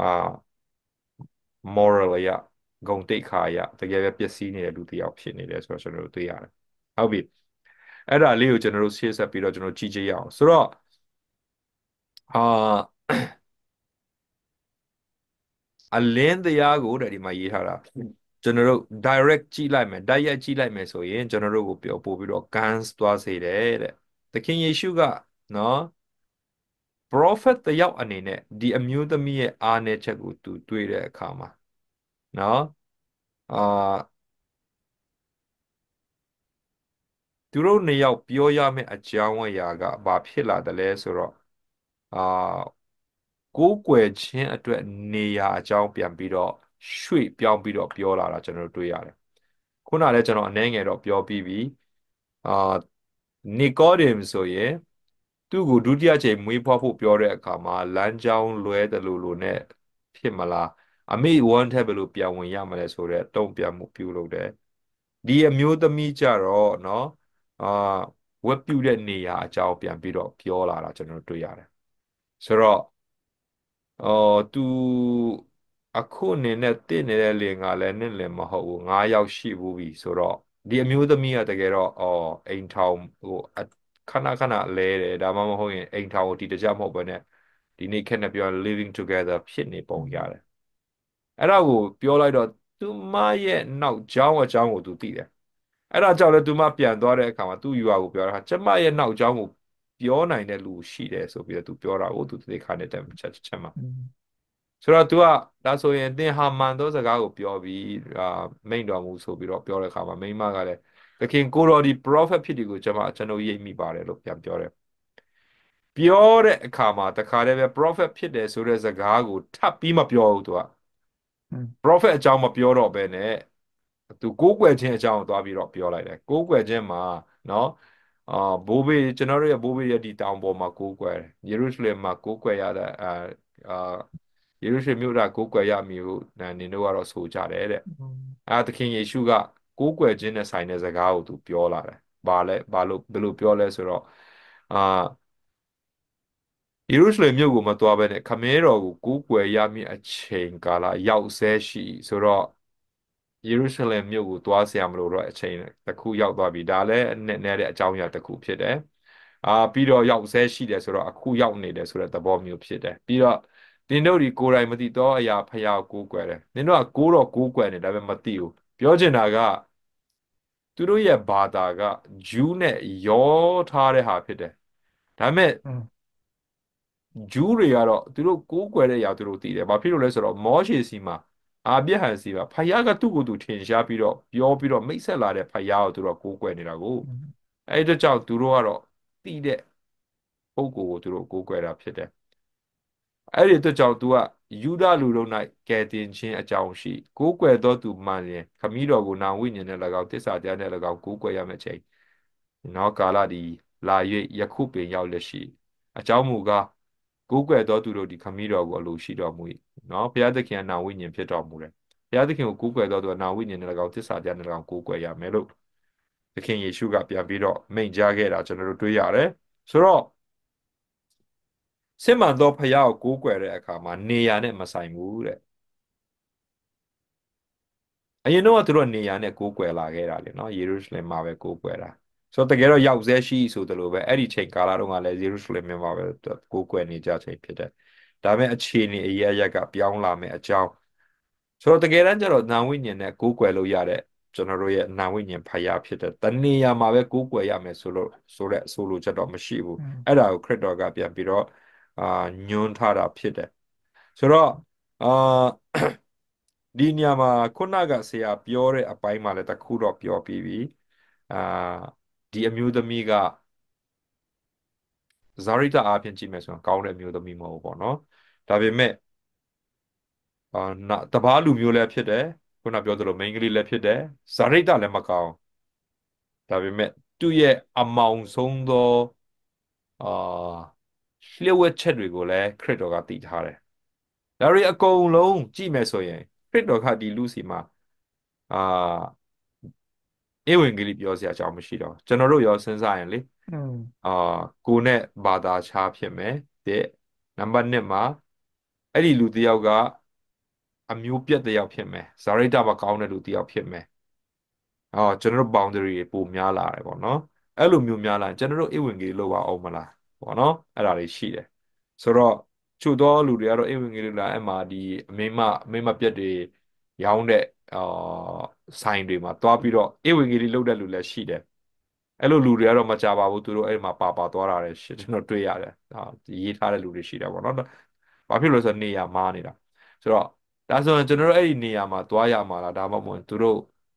moral အရဂုဏ်သိက္ခာအရတကယ်ပဲပျက်စီးနေတဲ့လူတစ်ယောက်ဖြစ်နေတယ်ဆိုတော့ကျွန်တော်တို့သိရတယ်ဟုတ်ပြီအဲ့ဒါလေးကိုကျွန်တော်တို့ရှေ့ဆက်ပြီးတော့ကျွန်တော်ကြည့်ကြရအောင်ဆိုတော့အာအလင်းတရားကိုတဲ့ဒီမှာရေးထားတာကျွန်တော်တို့ direct ကြည့်လိုက်မယ်တိုက်ရိုက်ကြည့်လိုက်မယ်ဆိုရင်ကျွန်တော်တို့ကိုပြောပို့ပြီးတော့ guns သွားစေတယ်တဲ့သခင်ယေရှုကနော် prophet တယောက်အနေနဲ့ဒီအမျိုးသမီးရဲ့အားနည်းချက်ကိုသူတွေ့တဲ့အခါမှာနော်အာသူတို့နှစ်ယောက်ပြောရမယ့်အကြောင်းအရာကဘာဖြစ်လာတယ်လဲဆိုတော့အာကိုးကွယ်ခြင်းအတွက်နေရာအကြောင်းပြန်ပြီးတော့ရွှေ့ပြောင်းပြီးတော့ပြောလာတာကျွန်တော်တို့တွေ့ရတယ်ခုနလည်းကျွန်တော်အနည်းငယ်တော့ပြောပြီးပြီအာနီကောဒေမ်ဆိုရင်သူ့ကိုဒုတိယကြိမ်မွေးဖွားဖို့ပြောတဲ့အခါမှာလမ်းကြောင်းလွဲတယ်လို့နဲ့ဖြစ်မလားအမေဝမ်းထက်ဘယ်လိုပြန်ဝင်ရမလဲဆိုတော့တုံ့ပြန်မှုပြုလုပ်တယ်ဒီအမျိုးသမီးကြတော့เนาะအာဝက်ပြုတဲ့နေရာအကြောင်းပြန်ပြီးတော့ပြောလာတာကျွန်တော်တွေ့ရတယ်ဆိုတော့သူအခုအနေနဲ့တင့်နေတဲ့လင်ကလည်းနဲ့လင်မဟုတ်ဘူး9 ယောက်ရှိဘူးပြီဆိုတော့ဒီအမျိုးသမီးကတကယ်တော့အိမ်ထောင်ဟိုခဏခဏလဲတယ်ဒါမှမဟုတ်ရင်အိမ်ထောင်ကိုတည်တကြမဟုတ်ဘဲနဲ့ဒီနေ့ခက်နေပြော living together ဖြစ်နေပုံရတယ်အဲ့ဒါကိုပြောလိုက်တော့သူမရဲ့နောက်ကျောင်းအကြောင်းကိုသူသိတယ်အဲ့ဒါကြောင့်လဲသူမပြန်သွားတဲ့အခါမှာသူ့ယူဟာကိုပြောတာကျမရဲ့နောက်ကျောင်းကိုပြောနိုင်တဲ့လူရှိတယ်ဆိုပြီးတော့သူပြောတာကိုသူသိခါနေတဲ့ချက်မှာဆိုတော့ तू ကဒါဆိုရင်သင်ဟာမှန်သောစကားကိုပြောပြီးမိန့်တော်မူဆိုပြီးတော့ပြောတဲ့အခါမှာမိန်းမကလည်းသခင်ကိုတော်ဒီ prophet ဖြစ်တယ်ကိုကျွန်တော်ရိပ်မိပါတယ်လို့ပြန်ပြောတယ်ပြောတဲ့အခါမှာတခါတည်းပဲ prophet ဖြစ်တယ်ဆိုတဲ့စကားကိုထပ်ပြီးမပြောဘူး तू က prophet အကြောင်းမပြောတော့ဘဲနဲ့သူကိုးကွယ်ခြင်းအကြောင်းကိုသွားပြီးတော့ပြောလိုက်တယ်ကိုးကွယ်ခြင်းမှာเนาะဘိုးဘေးကျွန်တော်တို့ရဲ့ဘိုးဘေးရဲ့ဒီတောင်ပေါ်မှာကိုးကွယ်တယ်ယေရုရှလင်မှာကိုးကွယ်ရတဲ့ယေရုရှလင်မြို့ကကိုးကွယ်ရမည်ဟုနင်တို့ကတော့ဆိုကြတယ်တဲ့သခင်ယေရှုကကိုးကွယ်ခြင်းနဲ့ဆိုင်တဲ့စကားကိုသူပြောလာတယ်ဘာလဲဘာလို့ဘယ်လိုပြောလဲဆိုတော့အာယေရုရှလင်မြို့ကိုမသွားဘဲနဲ့ခမည်းတော်ကိုကိုးကွယ်ရမည့်အချိန်ကာလရောက်ဆဲရှိဆိုတော့ယေရုရှလင်မြို့ကိုသွားเสียမလို့တော့အချိန်တစ်ခုရောက်သွားပြီဒါလည်းနဲ့တဲ့အကြောင်းအရာတစ်ခုဖြစ်တယ်ပြီးတော့ရောက်ဆဲရှိတယ်ဆိုတော့အခုရောက်နေတယ်ဆိုတဲ့သဘောမျိုးဖြစ်တယ်ပြီးတော့သင်တို့ဒီကိုယ်တိုင်မသိတော့အရာဖျားကိုးကွယ်တယ်သင်တို့ကကိုးတော့ကိုးကွယ်နေဒါပေမဲ့မသိဘူးပြောချင်တာကသူတို့ရဲ့ဘာသာကဂျူးနဲ့ရောထားတဲ့ဟာဖြစ်တယ်ဒါပေမဲ့ဂျူးတွေကတော့သူတို့ကိုးကွယ်တဲ့အရာသူတို့သိတယ်ဘာဖြစ်လို့လဲဆိုတော့မောရှေစီမှာအာပြဟန်စီမှာဖယားကသူ့ကိုယ်သူထင်ရှားပြီးတော့ပြောပြီးတော့မိတ်ဆက်လာတဲ့ဖယားကိုသူတို့ကိုးကွယ်နေတာကိုအဲ့ဒီကြောင့်သူတို့ကတော့သိတဲ့ပုဂ္ဂိုလ်ကိုသူတို့ကိုးကွယ်တာဖြစ်တယ်အဲ့ဒီအတွက်ကြောင့် तू ကယူဒလူတို့၌ကယ်တင်ခြင်းအကြောင်းရှိကိုးကွယ်သောသူမှန်လျင်ခမည်းတော်ကိုနာဝိညာဉ်နဲ့၎င်းတစ္ဆာတရားနဲ့၎င်းကိုးကွယ်ရမယ့်ချိန်နောက်ကာလသည်လာ၍ယခုပင်ရောက်လက်ရှိအကြောင်းမူကားကိုးကွယ်သောသူတို့သည်ခမည်းတော်ကိုအလိုရှိတော်မူ၏နော်ဘုရားသခင်ကနာဝိညာဉ်ဖြစ်တော်မူတယ်ဘုရားသခင်ကိုကိုးကွယ်သောသူကနာဝိညာဉ်နဲ့၎င်းတစ္ဆာတရားနဲ့၎င်းကိုးကွယ်ရမယ်လို့သခင်ယေရှုကပြန်ပြီးတော့မိန့်ကြားခဲ့တာကျွန်တော်တို့တွေ့ရတယ်ဆိုတော့စစ်မှန်သောဖယားကိုကိုးကွယ်တဲ့အခါမှာနေရာနဲ့မဆိုင်ဘူးတဲ့အရင်တော့သူတို့နေရာနဲ့ကိုးကွယ်လာခဲ့တာလေနော်ယေရုရှလင်မှာပဲကိုးကွယ်တာဆိုတော့တကယ်တော့ရောက်ဆဲရှိဆိုသလိုပဲအဲ့ဒီချိန်ကာလတုန်းကလည်းယေရုရှလင်မှာပဲကိုးကွယ်နေကြချိန်ဖြစ်တယ်ဒါပေမဲ့အခြေအနေအရကပြောင်းလာမယ်အကြောင်းဆိုတော့တကယ်တမ်းကျတော့နာဝိညာဉ်နဲ့ကိုးကွယ်လို့ရတဲ့ကျွန်တော်တို့ရဲ့နာဝိညာဉ်ဖယားဖြစ်တဲ့တနေရာမှာပဲကိုးကွယ်ရမယ်ဆိုလိုချက်တော့မရှိဘူးအဲ့ဒါကိုခရစ်တော်ကပြန်ပြီးတော့ညွှန်းထားတာဖြစ်တယ်ဆိုတော့အာဒီနေရာမှာခုနကဆရာပြောတဲ့အပိုင်းမှာလည်းတစ်ခုတော့ပြောပြီးပြီအာဒီအမျိုးသမီးကဇာရိတအားဖြင့်ကြည့်မယ်ဆိုရင်ကောင်းတဲ့အမျိုးသမီးမဟုတ်ဘူးပေါ့နော်ဒါပေမဲ့တပားလူမျိုးလည်းဖြစ်တယ်ခုနပြောသလိုမိန်းကလေးလည်းဖြစ်တယ်ဇာရိတလည်းမကောင်းဒါပေမဲ့သူ့ရဲ့အမောင်ဆုံးသောအာလျှို့ဝှက်ချက်တွေကိုလည်းခရစ်တော်ကတည်ထားတယ်ဒါတွေအကုန်လုံးကြည့်မယ်ဆိုရင်ခရစ်တော်ကဒီလူစီမှာအာဧဝံဂေလိပြောစရာအကြောင်းမရှိတော့ကျွန်တော်တို့ရောစဉ်းစားရင်လေအာကိုနဲ့ဘာသာခြားဖြစ်မယ်တဲ့နံပါတ်1မှာအဲ့ဒီလူတစ်ယောက်ကအမျိုးပြတ်တစ်ယောက်ဖြစ်မယ်ဇာရိတမကောင်းတဲ့လူတစ်ယောက်ဖြစ်မယ်ကျွန်တော်တို့ boundary တွေပိုများလာတယ်ပေါ့နော်အဲ့လိုမျိုးများလာရင်ကျွန်တော်တို့ဧဝံဂေလိလောက်ပါအောင်မလားပေါ့နော်အဲ့ဒါလေးရှိတယ်ဆိုတော့ချို့သောလူတွေကတော့ဧဝံဂေလိလာအဲ့မှာဒီအမိမပြတ်တွေရောင်းတဲ့ဆိုင်တွေမှာသွားပြီးတော့ဧဝံဂေလိလုပ်တဲ့လူလည်းရှိတယ်အဲ့လိုလူတွေကတော့မကြပါဘူးသူတို့အဲ့မှာပါသွားတာလည်းကျွန်တော်တွေ့ရတယ်ရေးထားတဲ့လူတွေရှိတယ်ပေါ့နော်ဘာဖြစ်လို့လဲဆိုတော့နေရာမားနေတာဆိုတော့ဒါဆိုရင်ကျွန်တော်တို့အဲ့ဒီနေရာမှာသွားရမှာလားဒါမှမဟုတ်သူတို့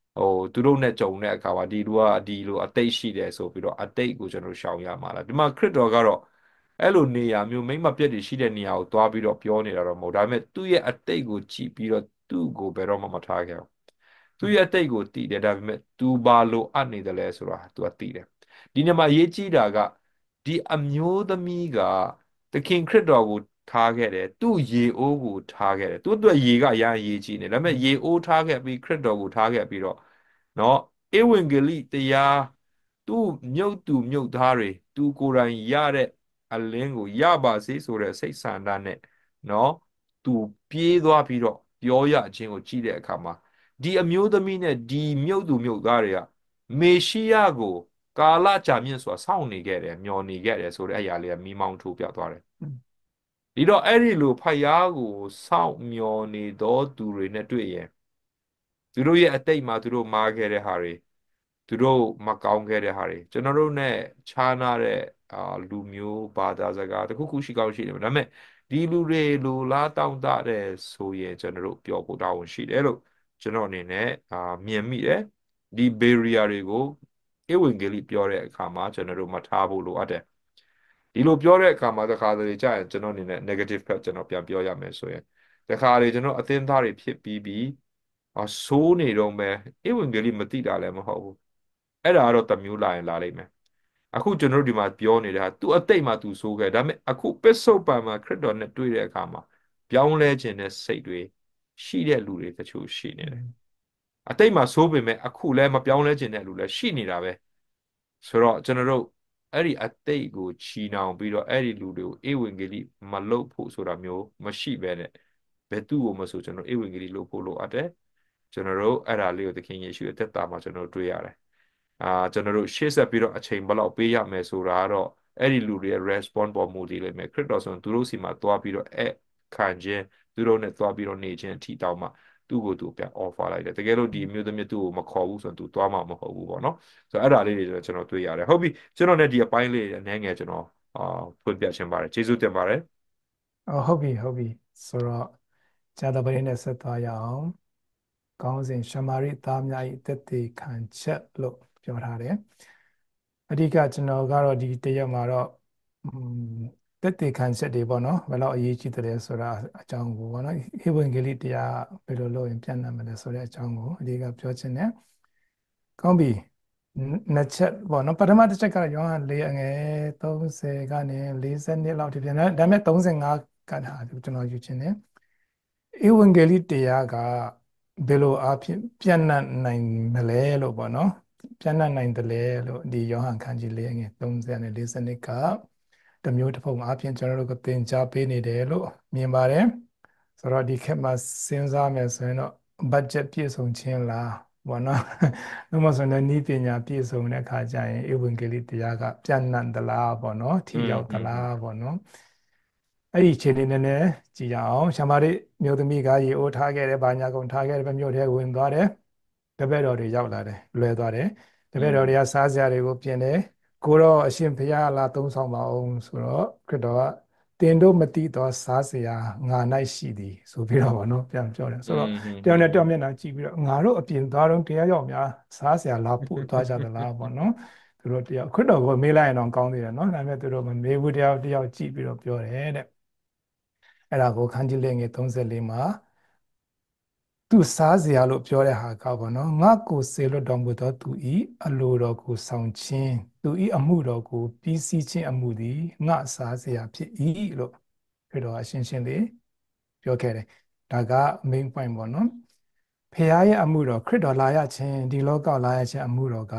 ဟိုသူတို့နဲ့ကြုံတဲ့အခါမှာဒီလူကဒီလိုအတိတ်ရှိတယ်ဆိုပြီးတော့အတိတ်ကိုကျွန်တော်ရှောင်ရမှာလားဒီမှာခရစ်တော်ကတော့အဲ့လိုနေရာမျိုးမိမ့်မပြတ်တွေရှိတဲ့နေရာကိုသွားပြီးတော့ပြောနေတာတော့မဟုတ်ဒါပေမဲ့သူ့ရဲ့အတိတ်ကိုကြည့်ပြီးတော့သူ့ကိုဘယ်တော့မှမထားခဲ့ဘူးသူ့ရဲ့အတိတ်ကိုတည်တယ်ဒါပေမဲ့သူဘာလိုအပ်နေတယ်လဲဆိုတာသူကတည်တယ်ဒီနေရာမှာအရေးကြီးတာကဒီအမျိုးသမီးကသခင်ခရစ်တော်ကိုထားခဲ့တယ်သူ့ရေအိုးကိုထားခဲ့တယ်သူ့အတွက်ရေကရမ်းရေးကြီးနေဒါပေမဲ့ရေအိုးထားခဲ့ပြီးခရစ်တော်ကိုထားခဲ့ပြီးတော့နော်ဧဝံဂေလိတရားသူ့မြုပ်သူမြုပ်သားတွေသူကိုယ်တိုင်ရတဲ့အလင်းကိုရပါစေဆိုတဲ့စိတ်ဆန္ဒနဲ့နော်သူပြေးသွားပြီးတော့ပြောရခြင်းကိုကြည့်တဲ့အခါမှာဒီအမျိုးသမီးနဲ့ဒီမြုပ်သူမြုပ်သားတွေကမေရှိယကိုကာလကြာမြင့်စွာစောင့်နေခဲ့တယ်မျှော်နေခဲ့တယ်ဆိုတဲ့အရာလေးကမိမောင်းထိုးပြသွားတယ်ဒီတော့အဲ့ဒီလိုဖယားကိုစောင့်မျှော်နေသောသူတွေနဲ့တွေ့ရင်သူတို့ရဲ့အတိတ်မှာသူတို့မှားခဲ့တဲ့ဟာတွေသူတို့မကောင်းခဲ့တဲ့ဟာတွေကျွန်တော်တို့ ਨੇ ခြားနာတဲ့လူမျိုးဘာသာစကားတခုခုရှိကောင်းရှိတယ်ဒါပေမဲ့ဒီလူတွေလူလားတောင်းတတဲ့ဆိုရင်ကျွန်တော်တို့ပြောဖို့တာဝန်ရှိတယ်လို့ကျွန်တော်အနေနဲ့မြင်မိတယ်ဒီ barrier တွေကိုဧဝံဂေလိပြောတဲ့အခါမှာကျွန်တော်တို့မထားဖို့လိုအပ်တယ်ဒီလိုပြောတဲ့အခါမှာတခါတလေကြာရင်ကျွန်တော်အနေနဲ့ negative ဘက်ကျွန်တော်ပြန်ပြောရမယ်ဆိုရင်တခါလေကျွန်တော်အသင်းသားတွေဖြစ်ပြီးဆိုးနေတော့မယ်ဧဝံဂေလိမသိတာလည်းမဟုတ်ဘူးအဲ့ဒါကတော့တစ်မျိုးလာရင်လာလိမ့်မယ်အခုကျွန်တော်တို့ဒီမှာပြောနေတာသူအတိတ်မှာသူဆိုးခဲ့ဒါပေမဲ့အခုပစ္စုပန်မှာခရစ်တော်နဲ့တွေ့တဲ့အခါမှာပြောင်းလဲခြင်းတဲ့စိတ်တွေရှိတဲ့လူတွေတချို့ရှိနေတယ်အတိတ်မှာဆိုးပေမဲ့အခုလည်းမပြောင်းလဲခြင်းတဲ့လူလည်းရှိနေတာပဲဆိုတော့ကျွန်တော်တို့အဲ့ဒီအတိတ်ကိုချီနှောင်ပြီးတော့အဲ့ဒီလူတွေကိုဧဝံဂေလိမလုပ်ဖို့ဆိုတာမျိုးမရှိပဲနဲ့ဘယ်သူ့ကိုမဆိုကျွန်တော်ဧဝံဂေလိလုပ်ဖို့လိုအပ်တယ်ကျွန်တော်တို့အဲ့ဒါလေးကိုသခင်ယေရှုရဲ့သက်တာမှာကျွန်တော်တို့တွေ့ရတယ်ကျွန်တော်တို့ရှေ့ဆက်ပြီးတော့အချိန်ဘယ်လောက်ပေးရမယ်ဆိုတာကတော့အဲ့ဒီလူတွေရဲ့ response ပေါ်မူတည်လိမ့်မယ်ခရစ်တော်ဆိုရင်သူတို့စီမှာသွားပြီးတော့ခံခြင်းသူတို့နဲ့သွားပြီးတော့နေခြင်းအထိတောင်းမှသူ့ကိုသူပြန် offer လိုက်တယ်တကယ်လို့ဒီအမျိုးသမီးသူ့ကိုမခေါ်ဘူးဆိုရင်သူသွားမှာမဟုတ်ဘူးပေါ့နော်ဆိုတော့အဲ့ဒါလေးတွေကျွန်တော်တွေ့ရတယ်ဟုတ်ပြီကျွန်တော်လည်းဒီအပိုင်းလေးအနည်းငယ်ကျွန်တော်ဖွင့်ပြချင်ပါတယ်ကျေးဇူးတင်ပါတယ်ဟုတ်ပြီဟုတ်ပြီဆိုတော့ကျမ်းစာပရိနဲ့ဆက်သွားရအောင်ခေါင်းစဉ်ရှမာရိသားများ၏တက်သေးခံချက်လို့ပြောထားတယ်အဓိကကျွန်တော်ကတော့ဒီတရက်မှာတော့တက်သေးခံချက်တွေပေါ့နော်ဘယ်တော့အရေးကြီးတယ်ဆိုတာအကြောင်းကိုပေါ့နော်ဟေဝံဂေလိတရားဘယ်လိုလုပ်ရင်ပြန့်နှံ့မလဲဆိုတဲ့အကြောင်းကိုအဓိကပြောချင်တယ်ကောင်းပြီနှစ်ချက်ပေါ့နော်ပထမတစ်ချက်ကတော့ယောဟန်၄အငယ်30ကနေ40လောက်ထိပြန်တယ်ဒါပေမဲ့35ကတာကျွန်တော်ယူချင်တယ်ဧဝံဂေလိတရားကဘယ်လိုအဖြစ်ပြန့်နှံ့နိုင်မလဲလို့ပေါ့နော်ပြန့်နှံ့နိုင်တယ်လဲလို့ဒီယောဟန်ခန်းကြီး၄အငယ်30နဲ့40ကတမျိုးတစ်ပုံအဖြစ်ကျွန်တော်တို့ကိုသင်ကြားပေးနေတယ်လို့မြင်ပါတယ်ဆိုတော့ဒီခေတ်မှာစဉ်းစားမယ်ဆိုရင်တော့ budget ပြည့်စုံခြင်းလားဘောနော်။လို့မဆိုရင်နည်းပညာပြည့်စုံတဲ့အခါကျရင်ဧဝံဂေလိတရားကပြန့်နှံ့သလားပေါ့နော်။ထိရောက်သလားပေါ့နော်။အဲ့ဒီအခြေအနေနဲ့ကြည်ရအောင်ရှမာရိမြို့သမီးကရေအိုးထားခဲ့တယ်။ဘာညာကုန်ထားခဲ့တယ်မြို့ထဲဝင်သွားတယ်။တပည့်တော်တွေရောက်လာတယ်လွယ်သွားတယ်။တပည့်တော်တွေကစားစရာတွေကိုပြင်တယ်။ကိုတော့အရှင်ဘုရားလာသုံးဆောင်ပါအောင်ဆိုတော့ခရစ်တော်ကတင်တို့မတိသောစားစရာငါ၌ရှိသည်ဆိုပြီးတော့ဗောနော်ပြန်ပြောတယ်ဆိုတော့တယောက်နဲ့တယောက်မျက်နှာကြည့်ပြီးတော့ငါတို့အပြင်သွားတော့တရားရောက်များစားစရာလာပို့သွားကြသလားဗောနော်သူတို့တယောက်ခရစ်တော်ကိုမေးလိုက်ရင်တော့ကောင်းသေးတယ်နော်ဒါပေမဲ့သူတို့မမေးဘူးတယောက်ကြည့်ပြီးတော့ပြောတယ်တဲ့အဲ့ဒါကိုခန်းကြီးလေးငယ်34မှာသူစားစရာလို့ပြောတဲ့ဟာကပေါ့နော်ငါကိုစေလွတ်တော်မူသောသူဤအလိုတော်ကိုဆောင်ခြင်းသူဤအမှုတော်ကိုပြီးစီးခြင်းအမှုသည်ငါစားစရာဖြစ်၏လို့ပြောတော့အရှင်းရှင်းလေးပြောခဲ့တယ်ဒါက main point ပေါ့နော်ဖခင်ရဲ့အမှုတော်ခရစ်တော်လာရခြင်းဒီလောကလာရခြင်းအမှုတော်က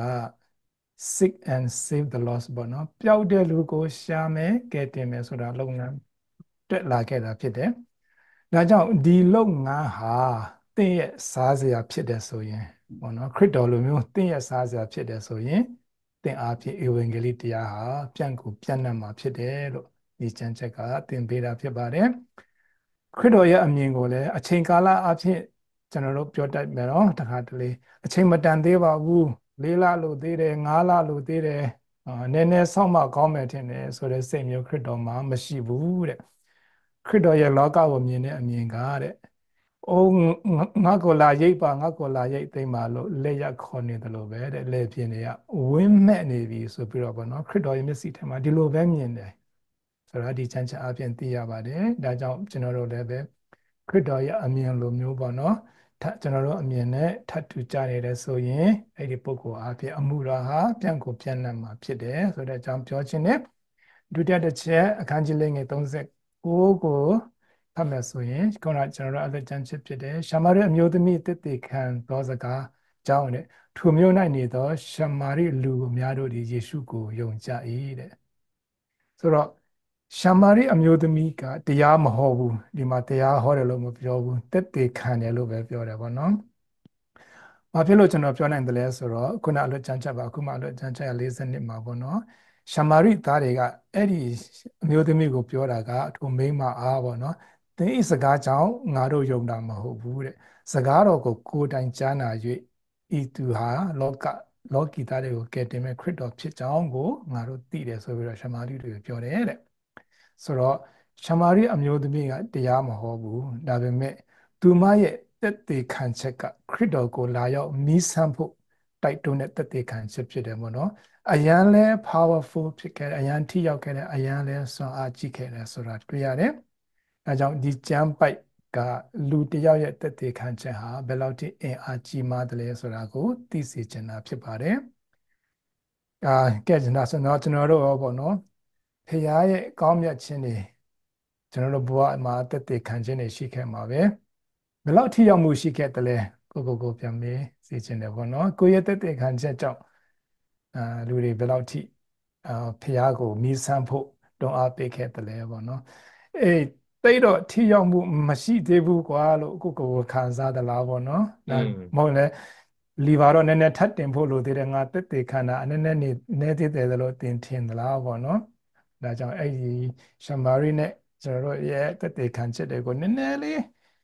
seek and save the lost ပေါ့နော်ပျောက်တဲ့လူကိုရှာမယ်ကယ်တင်မယ်ဆိုတာလုပ်ငန်းတက်လာခဲ့တာဖြစ်တယ်ဒါကြောင့်ဒီလုပ်ငန်းဟာတင့်ရဲ့စားစရာဖြစ်တယ်ဆိုရင်ပေါ့နော်ခရစ်တော်လိုမျိုးတင့်ရဲ့စားစရာဖြစ်တယ်ဆိုရင်သင်အားဖြင့်ဧဝံဂေလိတရားဟာပြန့်ကိုပြန့်နှံ့မှာဖြစ်တယ်လို့ဒီကျမ်းချက်ကသင်ပေးတာဖြစ်ပါတယ်ခရစ်တော်ရဲ့အမြင်ကိုလည်းအချိန်ကာလအဖြစ်ကျွန်တော်တို့ပြောတတ်မယ်နော်တခါတလေအချိန်မတန်သေးပါဘူး၄လလို့သေးတယ်၅လလို့သေးတယ်နည်းနည်းစောင့်မှကောင်းမယ်ထင်တယ်ဆိုတဲ့စိတ်မျိုးခရစ်တော်မှာမရှိဘူးတဲ့ခရစ်တော်ရဲ့လောကကိုမြင်တဲ့အမြင်ကတဲ့အိုးငါကိုလာရိပ်ပါငါကိုလာရိပ်သိမ့်ပါလို့လက်ရခေါ်နေတယ်လို့ပဲတဲ့လက်ပြင်းတွေကဝင်းမဲ့နေပြီဆိုပြီးတော့ဗောနော်ခရစ်တော်ရဲ့မျက်စိထဲမှာဒီလိုပဲမြင်တယ်ဆိုတော့ဒီချမ်းချမ်းအပြင်သိရပါတယ်ဒါကြောင့်ကျွန်တော်တို့လည်းပဲခရစ်တော်ရဲ့အမြင်လိုမျိုးပေါ့နော်ကျွန်တော်တို့အမြင်နဲ့ထပ်တူကြနေတယ်ဆိုရင်အဲ့ဒီပုဂ္ဂိုလ်အပြင်အမှုတော်ဟာပြန်ကိုပြန်နိုင်မှာဖြစ်တယ်ဆိုတဲ့အကြောင်းပြောခြင်းနဲ့ဒုတိယတစ်ချက်အခန်းကြီးလေးငယ်39ကိုဖတ်မယ်ဆိုရင်ခုနကကျွန်တော်တို့အသက်ကျမ်းချက်ဖြစ်တယ်ရှာမာရိအမျိုးသမီးတည်တည်ခံသောစကားကြောင်းတဲ့ထိုမျိုး၌နေသောရှာမာရိလူအများတို့သည်ယေရှုကိုယုံကြ၏တဲ့ဆိုတော့ရှာမာရိအမျိုးသမီးကတရားမဟောဘူးဒီမှာတရားဟောတယ်လို့မပြောဘူးတက်တေခံတယ်လို့ပဲပြောတယ်ပေါ့နော်။ဘာဖြစ်လို့ကျွန်တော်ပြောနိုင်တယ်လဲဆိုတော့ခုနအလွတ်ကျမ်းချက်ပါအခုမှအလွတ်ကျမ်းချက်40မှာပေါ့နော်။ရှာမာရိသားတွေကအဲ့ဒီအမျိုးသမီးကိုပြောတာကထိုမိန်းမအားပေါ့နော်။သင်ဤစကားကြောင့်ငါတို့ယုံတာမဟုတ်ဘူးတဲ့။စကားတော်ကိုကိုယ်တိုင်ကြားနာ၍ဤသူဟာလောကီသားတွေကိုကယ်တင်မဲ့ခရစ်တော်ဖြစ်ကြောင်းကိုငါတို့သိတယ်ဆိုပြီးတော့ရှာမာရိတွေပြောတယ်တဲ့။ဆိုတော့ရှမာရိအမျိုးသမီးကတရားမဟောဘူးဒါပေမဲ့သူမရဲ့တက်သေးခံချက်ကခရစ်တော်ကိုလာရောက်မီးဆန်းဖို့တိုက်တွန်းတဲ့တက်သေးခံချက်ဖြစ်တယ်ပေါ့နော်အရန်လဲ powerful ဖြစ်ခဲ့တယ်အရန်ထိရောက်ခဲ့တယ်အရန်လဲဆွမ်းအားကြီးခဲ့တယ်ဆိုတာတွေ့ရတယ်အဲကြောင့်ဒီကျမ်းပိုက်ကလူတစ်ယောက်ရဲ့တက်သေးခံချက်ဟာဘယ်လောက်ထိအင်အားကြီးမားတယ်လဲဆိုတာကိုသိစေချင်တာဖြစ်ပါတယ်ကဲကျွန်တော်တို့ရောပေါ့နော်ဖခင်ရဲ့ကောင်းမြတ်ခြင်းတွေကျွန်တော်တို့ဘဝမှာတက်တည်ခံခြင်းတွေရှိခဲ့မှာပဲဘယ်လောက်ထိရောက်မှုရှိခဲ့တယ်လဲကိုပြန်မေးစီခြင်းတယ်ပေါ့နော်ကိုယ့်ရဲ့တက်တည်ခံချက်ကြောင့်လူတွေဘယ်လောက်ထိဖះကိုမီးဆန်းဖို့တွန်းအားပေးခဲ့တယ်လဲပေါ့နော်အေးတိတ်တော့ထိရောက်မှုမရှိသေးဘူးကွာလို့ကိုခံစားသလားပေါ့နော်อืဒါမมဟုတ်လဲလီပါတော့နည်းနည်းထပ်တင်ဖို့လိုသေးတယ်ငါတက်တည်ခံတာနည်းနည်းနေသေးတယ်လို့တင်ထင်သလားပေါ့နော်ဒါကြောင့်အဲ့ဒီရှမာရိနဲ့ကျွန်တော်တို့ရဲ့တက်တေခံချက်တွေကိုနည်းနည်းလေး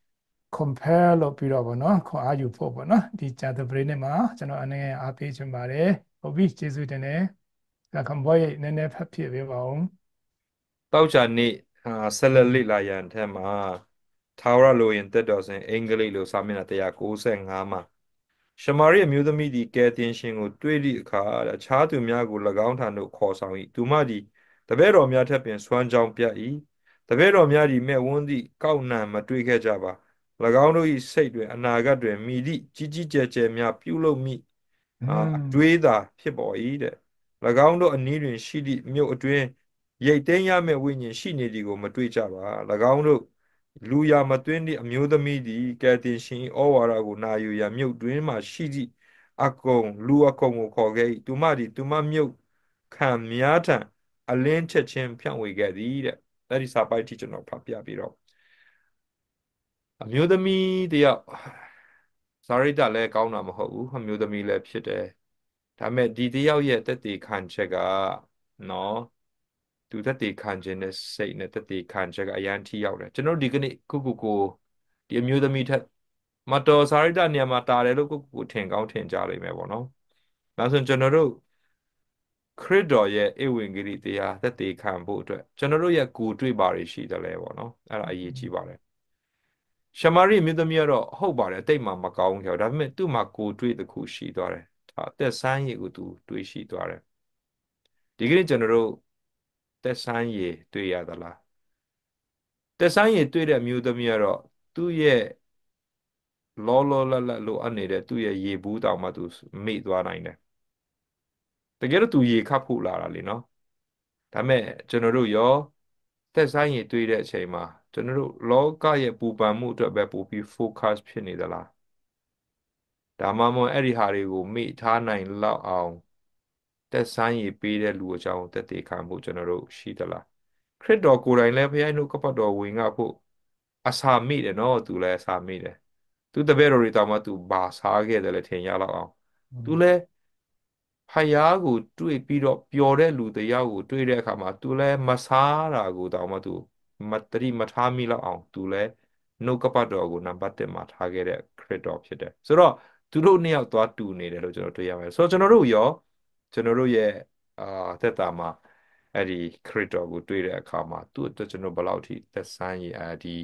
compare လုပ်ပြီးတော့ဗောနော်ခွန်အားယူဖို့ဗောနော်ဒီဂျာတပရိနဲ့မှာကျွန်တော်အနေနဲ့အားပေးချင်ပါတယ်ဟုတ်ပြီကျေးဇူးတင်တယ်ဒါကံဘောရေးနည်းနည်းဖတ်ပြပေးပါဦးတောက်ချာနေ့ဆက်လက်လေ့လာရန်အထက်မှာထာဝရလိုရင်တက်တော်စဉ်အင်္ဂလိပ်လိုစာမျက်နှာ195မှာရှမာရိအမျိုးသမီးသည်ကယ်တင်ရှင်ကိုတွေ့သည့်အခါအခြားသူများကို၎င်းထံသို့ခေါ်ဆောင်၏သူမသည်တပည့်တော်များထက်ပင်စွမ်းကြောင်းပြ၏တပည့်တော်များသည်မဲ့ဝန်းသည့်ကောက်နှံမတွေ့ခဲ့ကြပါ၎င်းတို့၏စိတ်တွင်အနာဂတ်တွင်မိသည့်ကြီးကြီးကျယ်ကျယ်များပြုလုပ်မိอืအတွေးมသာဖြစ်ပေါ်၏တဲ့၎င်းတို့အနည်းတွင်ရှိသည့်မြို့အတွင်းရိတ်သိမ်းရမည့်ဝိညာဉ်ရှိနေသည်ကိုမတွေ့ကြပါ၎င်းတို့လူရမသွင်းသည့်အမျိုးသမီးသည်ကယ်တင်ရှင်ဩဝါဒကိုနာယူရန်မြုပ်တွင်းမှရှိသည့်လူအကုံကိုခေါ်ခဲ့၏သူမသည်သူမမြုပ်ခံများထံအလင်းချက်ချင်းဖြန့်ဝေခဲ့သည်တဲ့အဲ့ဒီစာပိုက်ထိကျွန်တော်ဖတ်ပြပြီးတော့အမျိုးသမီးတယောက်ဇာရိတလည်းကောင်းတာမဟုတ်ဘူးအမျိုးသမီးလည်းဖြစ်တယ်ဒါပေမဲ့ဒီတယောက်ရဲ့တက်တည်ခံချက်ကနော်သူတက်တည်ခံခြင်းနဲ့စိတ်နဲ့တက်တည်ခံချက်ကအရန်ထိရောက်တယ်ကျွန်တော်ဒီကနေ့ကိုဒီအမျိုးသမီးထက်မတော်ဇာရိတနေရာမှာတာတယ်လို့ကိုထင်ကောင်းထင်ကြလိမ့်မယ်ပေါ့နော်ဒါဆိုကျွန်တော်တို့ခရစ်တော်ရဲ့ဧဝံဂေလိတရားသက်သေခံဖို့အတွက်ကျွန်တော်တို့ရဲ့ကိုယ်တွေ့ပါတွေရှိတယ်လဲပေါ့နော်အဲ့ဒါအရေးကြီးပါတယ်ရှမာရိမြို့သမီးကတော့ဟုတ်ပါတယ်တိတ်မှမကောင်းကြောက်ဒါပေမဲ့သူ့မှာကိုယ်တွေ့တစ်ခုရှိသွားတယ်ဒါအသက်ဆန်းရည်ကိုသူတွေ့ရှိသွားတယ်ဒီကနေ့ကျွန်တော်တို့သက်ဆန်းရည်တွေ့ရသလားသက်ဆန်းရည်တွေ့တဲ့အမျိုးသမီးကတော့သူ့ရဲ့လောလောလတ်လတ်လိုအပ်နေတဲ့သူ့ရဲ့ရေဘူးတောင်မှသူမေ့သွားနိုင်တယ်တကယ်တော့သူရေခတ်ဖို့လာတာလေနော်ဒါမဲ့ကျွန်တော်တို့ရောသက်ဆိုင်ရည်တွေ့တဲ့အချိန်မှာကျွန်တော်တို့လောကရဲ့ပူပန်မှုအတွက်ပဲပို့ပြီး focus ဖြစ်နေသလားဒါမှမဟုတ်အဲ့ဒီဟာတွေကိုမေ့ထားနိုင်လောက်အောင်သက်ဆိုင်ရည်ပေးတဲ့လူအကြောင်းသက်သေခံဖို့ကျွန်တော်တို့ရှိသလားခရစ်တော်ကိုယ်တိုင်လည်းဘုရားနှုတ်ကပတ်တော်ဝင်ငါဖို့အစာမေ့တယ်နော်သူလည်းအစာမေ့တယ်သူတပည့်တော်တွေတောင်မှသူဘာစားခဲ့တယ်လဲထင်ရလောက်အောင်သူလည်းဖယားကိုတွေ့ပြီးတော့ပျော်တဲ့လူတစ်ယောက်ကိုတွေ့တဲ့အခါမှာသူလည်းမစားတာကိုတောင်မှသူမတတိမထားမိလောက်အောင်သူလည်းနှုတ်ကပတ်တော်ကိုနံပါတ်1မှာထားခဲ့တဲ့ခရစ်တော်ဖြစ်တယ်ဆိုတော့သူတို့နှစ်ယောက်သွားတူနေတယ်လို့ကျွန်တော်တွေ့ရပါတယ်ဆိုတော့ကျွန်တော်တို့ရောကျွန်တော်တို့ရဲ့အာသက်တာမှာအဲ့ဒီခရစ်တော်ကိုတွေ့တဲ့အခါမှာသူ့အတွက်ကျွန်တော်ဘယ်လောက်ထိသက်ဆိုင်ရဒီ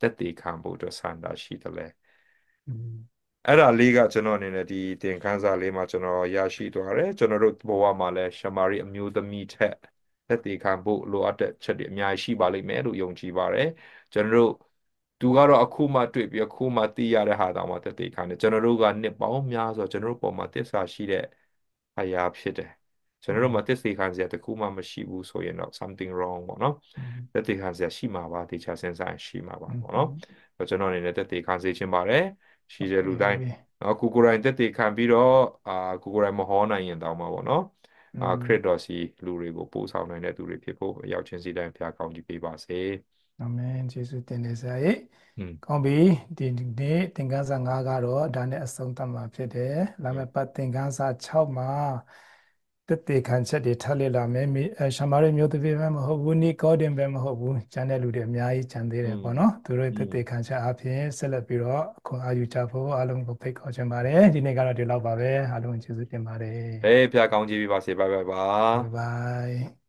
တက်တည်ခံဖို့အတွက်ဆန္ဒရှိတယ်လဲอืมအဲ့ဒါလေးကကျွန်တော်အနေနဲ့ဒီသင်ခန်းစာလေးမှာကျွန်တော်ရရှိသွားတယ်ကျွန်တော်တို့ဘဝမှာလဲရှမာရိအမျိုးသမီးထက်သက်သေခံဖို့လိုအပ်တဲ့ချက်တွေအများကြီးရှိပါလိမ့်မယ်လို့ယုံကြည်ပါတယ်ကျွန်တော်တို့သူကတော့အခုမှတွေ့ပြီးအခုမှသိရတဲ့ဟာတောင်မှသက်သေခံတယ်ကျွန်တော်တို့ကနှစ်ပေါင်းများစွာကျွန်တော်တို့ပုံမှာသစ္စာရှိတဲ့အရာဖြစ်တယ်ကျွန်တော်တို့မှာသစ္စာခံစရာတစ်ခုမှမရှိဘူးဆိုရင်တော့ something wrong ပေါ့နော်อืมသက်သေခံစရာရှိမှာပါတေချာစဉ်းစားရင်ရှိမှာပါอืပေါ့နော်มကျွန်တော်အနေနဲ့သက်သေခံစေချင်ပါတယ်ရှိโอเคတဲ့လူတိုင်းဟုတ်ပြီနော်ကိုကိုယ်တိုင်သက်သေခံပြီးတော့ကိုကိုယ်တိုင်မဟောနိုင်ရင်တောင်မှပေါ့နော်อืခရစ်มတော်စီလူတွေကိုပို့ဆောင်နိုင်တဲ့သူတွေဖြစ်ဖို့ရောက်ချင်းစီတိုင်းဖျားကောင်းကြီးပေးပါစေအာမင်ယေရှုတင်နေစာရေးอืมကောင်းပြီဒီနေ့သင်ခန်းစာ9ကတော့ဒါနဲ့အဆုံးသတ်မှာဖြစ်တယ်လာอืมမယ့်ပတ်သင်ခန်းစာ6မှာတက်တေခံချက်တွေထပ်လေ့လာမယ်ရှမာရိမျိုးသမီးပဲမဟုတ်ဘူးနိကောဒင်ပဲမဟုတ်ဘူးကျန်တဲ့လူတွေအများကြီးကျန်သေးတယ်ပေါ့နော်သူတို့อืมတက်တေခံချက်အပြင်ဆက်လက်ပြီးတော့အခွန်အာယူကြဖို့အားလုံးကိုဖိတ်ခေါ်ချင်ပါတယ်ဒီနေ့ကတော့ဒီလောက်ပါပဲအားလုံးကျေးဇူးတင်ပါတယ်ဟေးဖျားကောင်းကြီးပေးပါစေဘိုင်ဘိုင်ပါဘိုင်ဘိုင်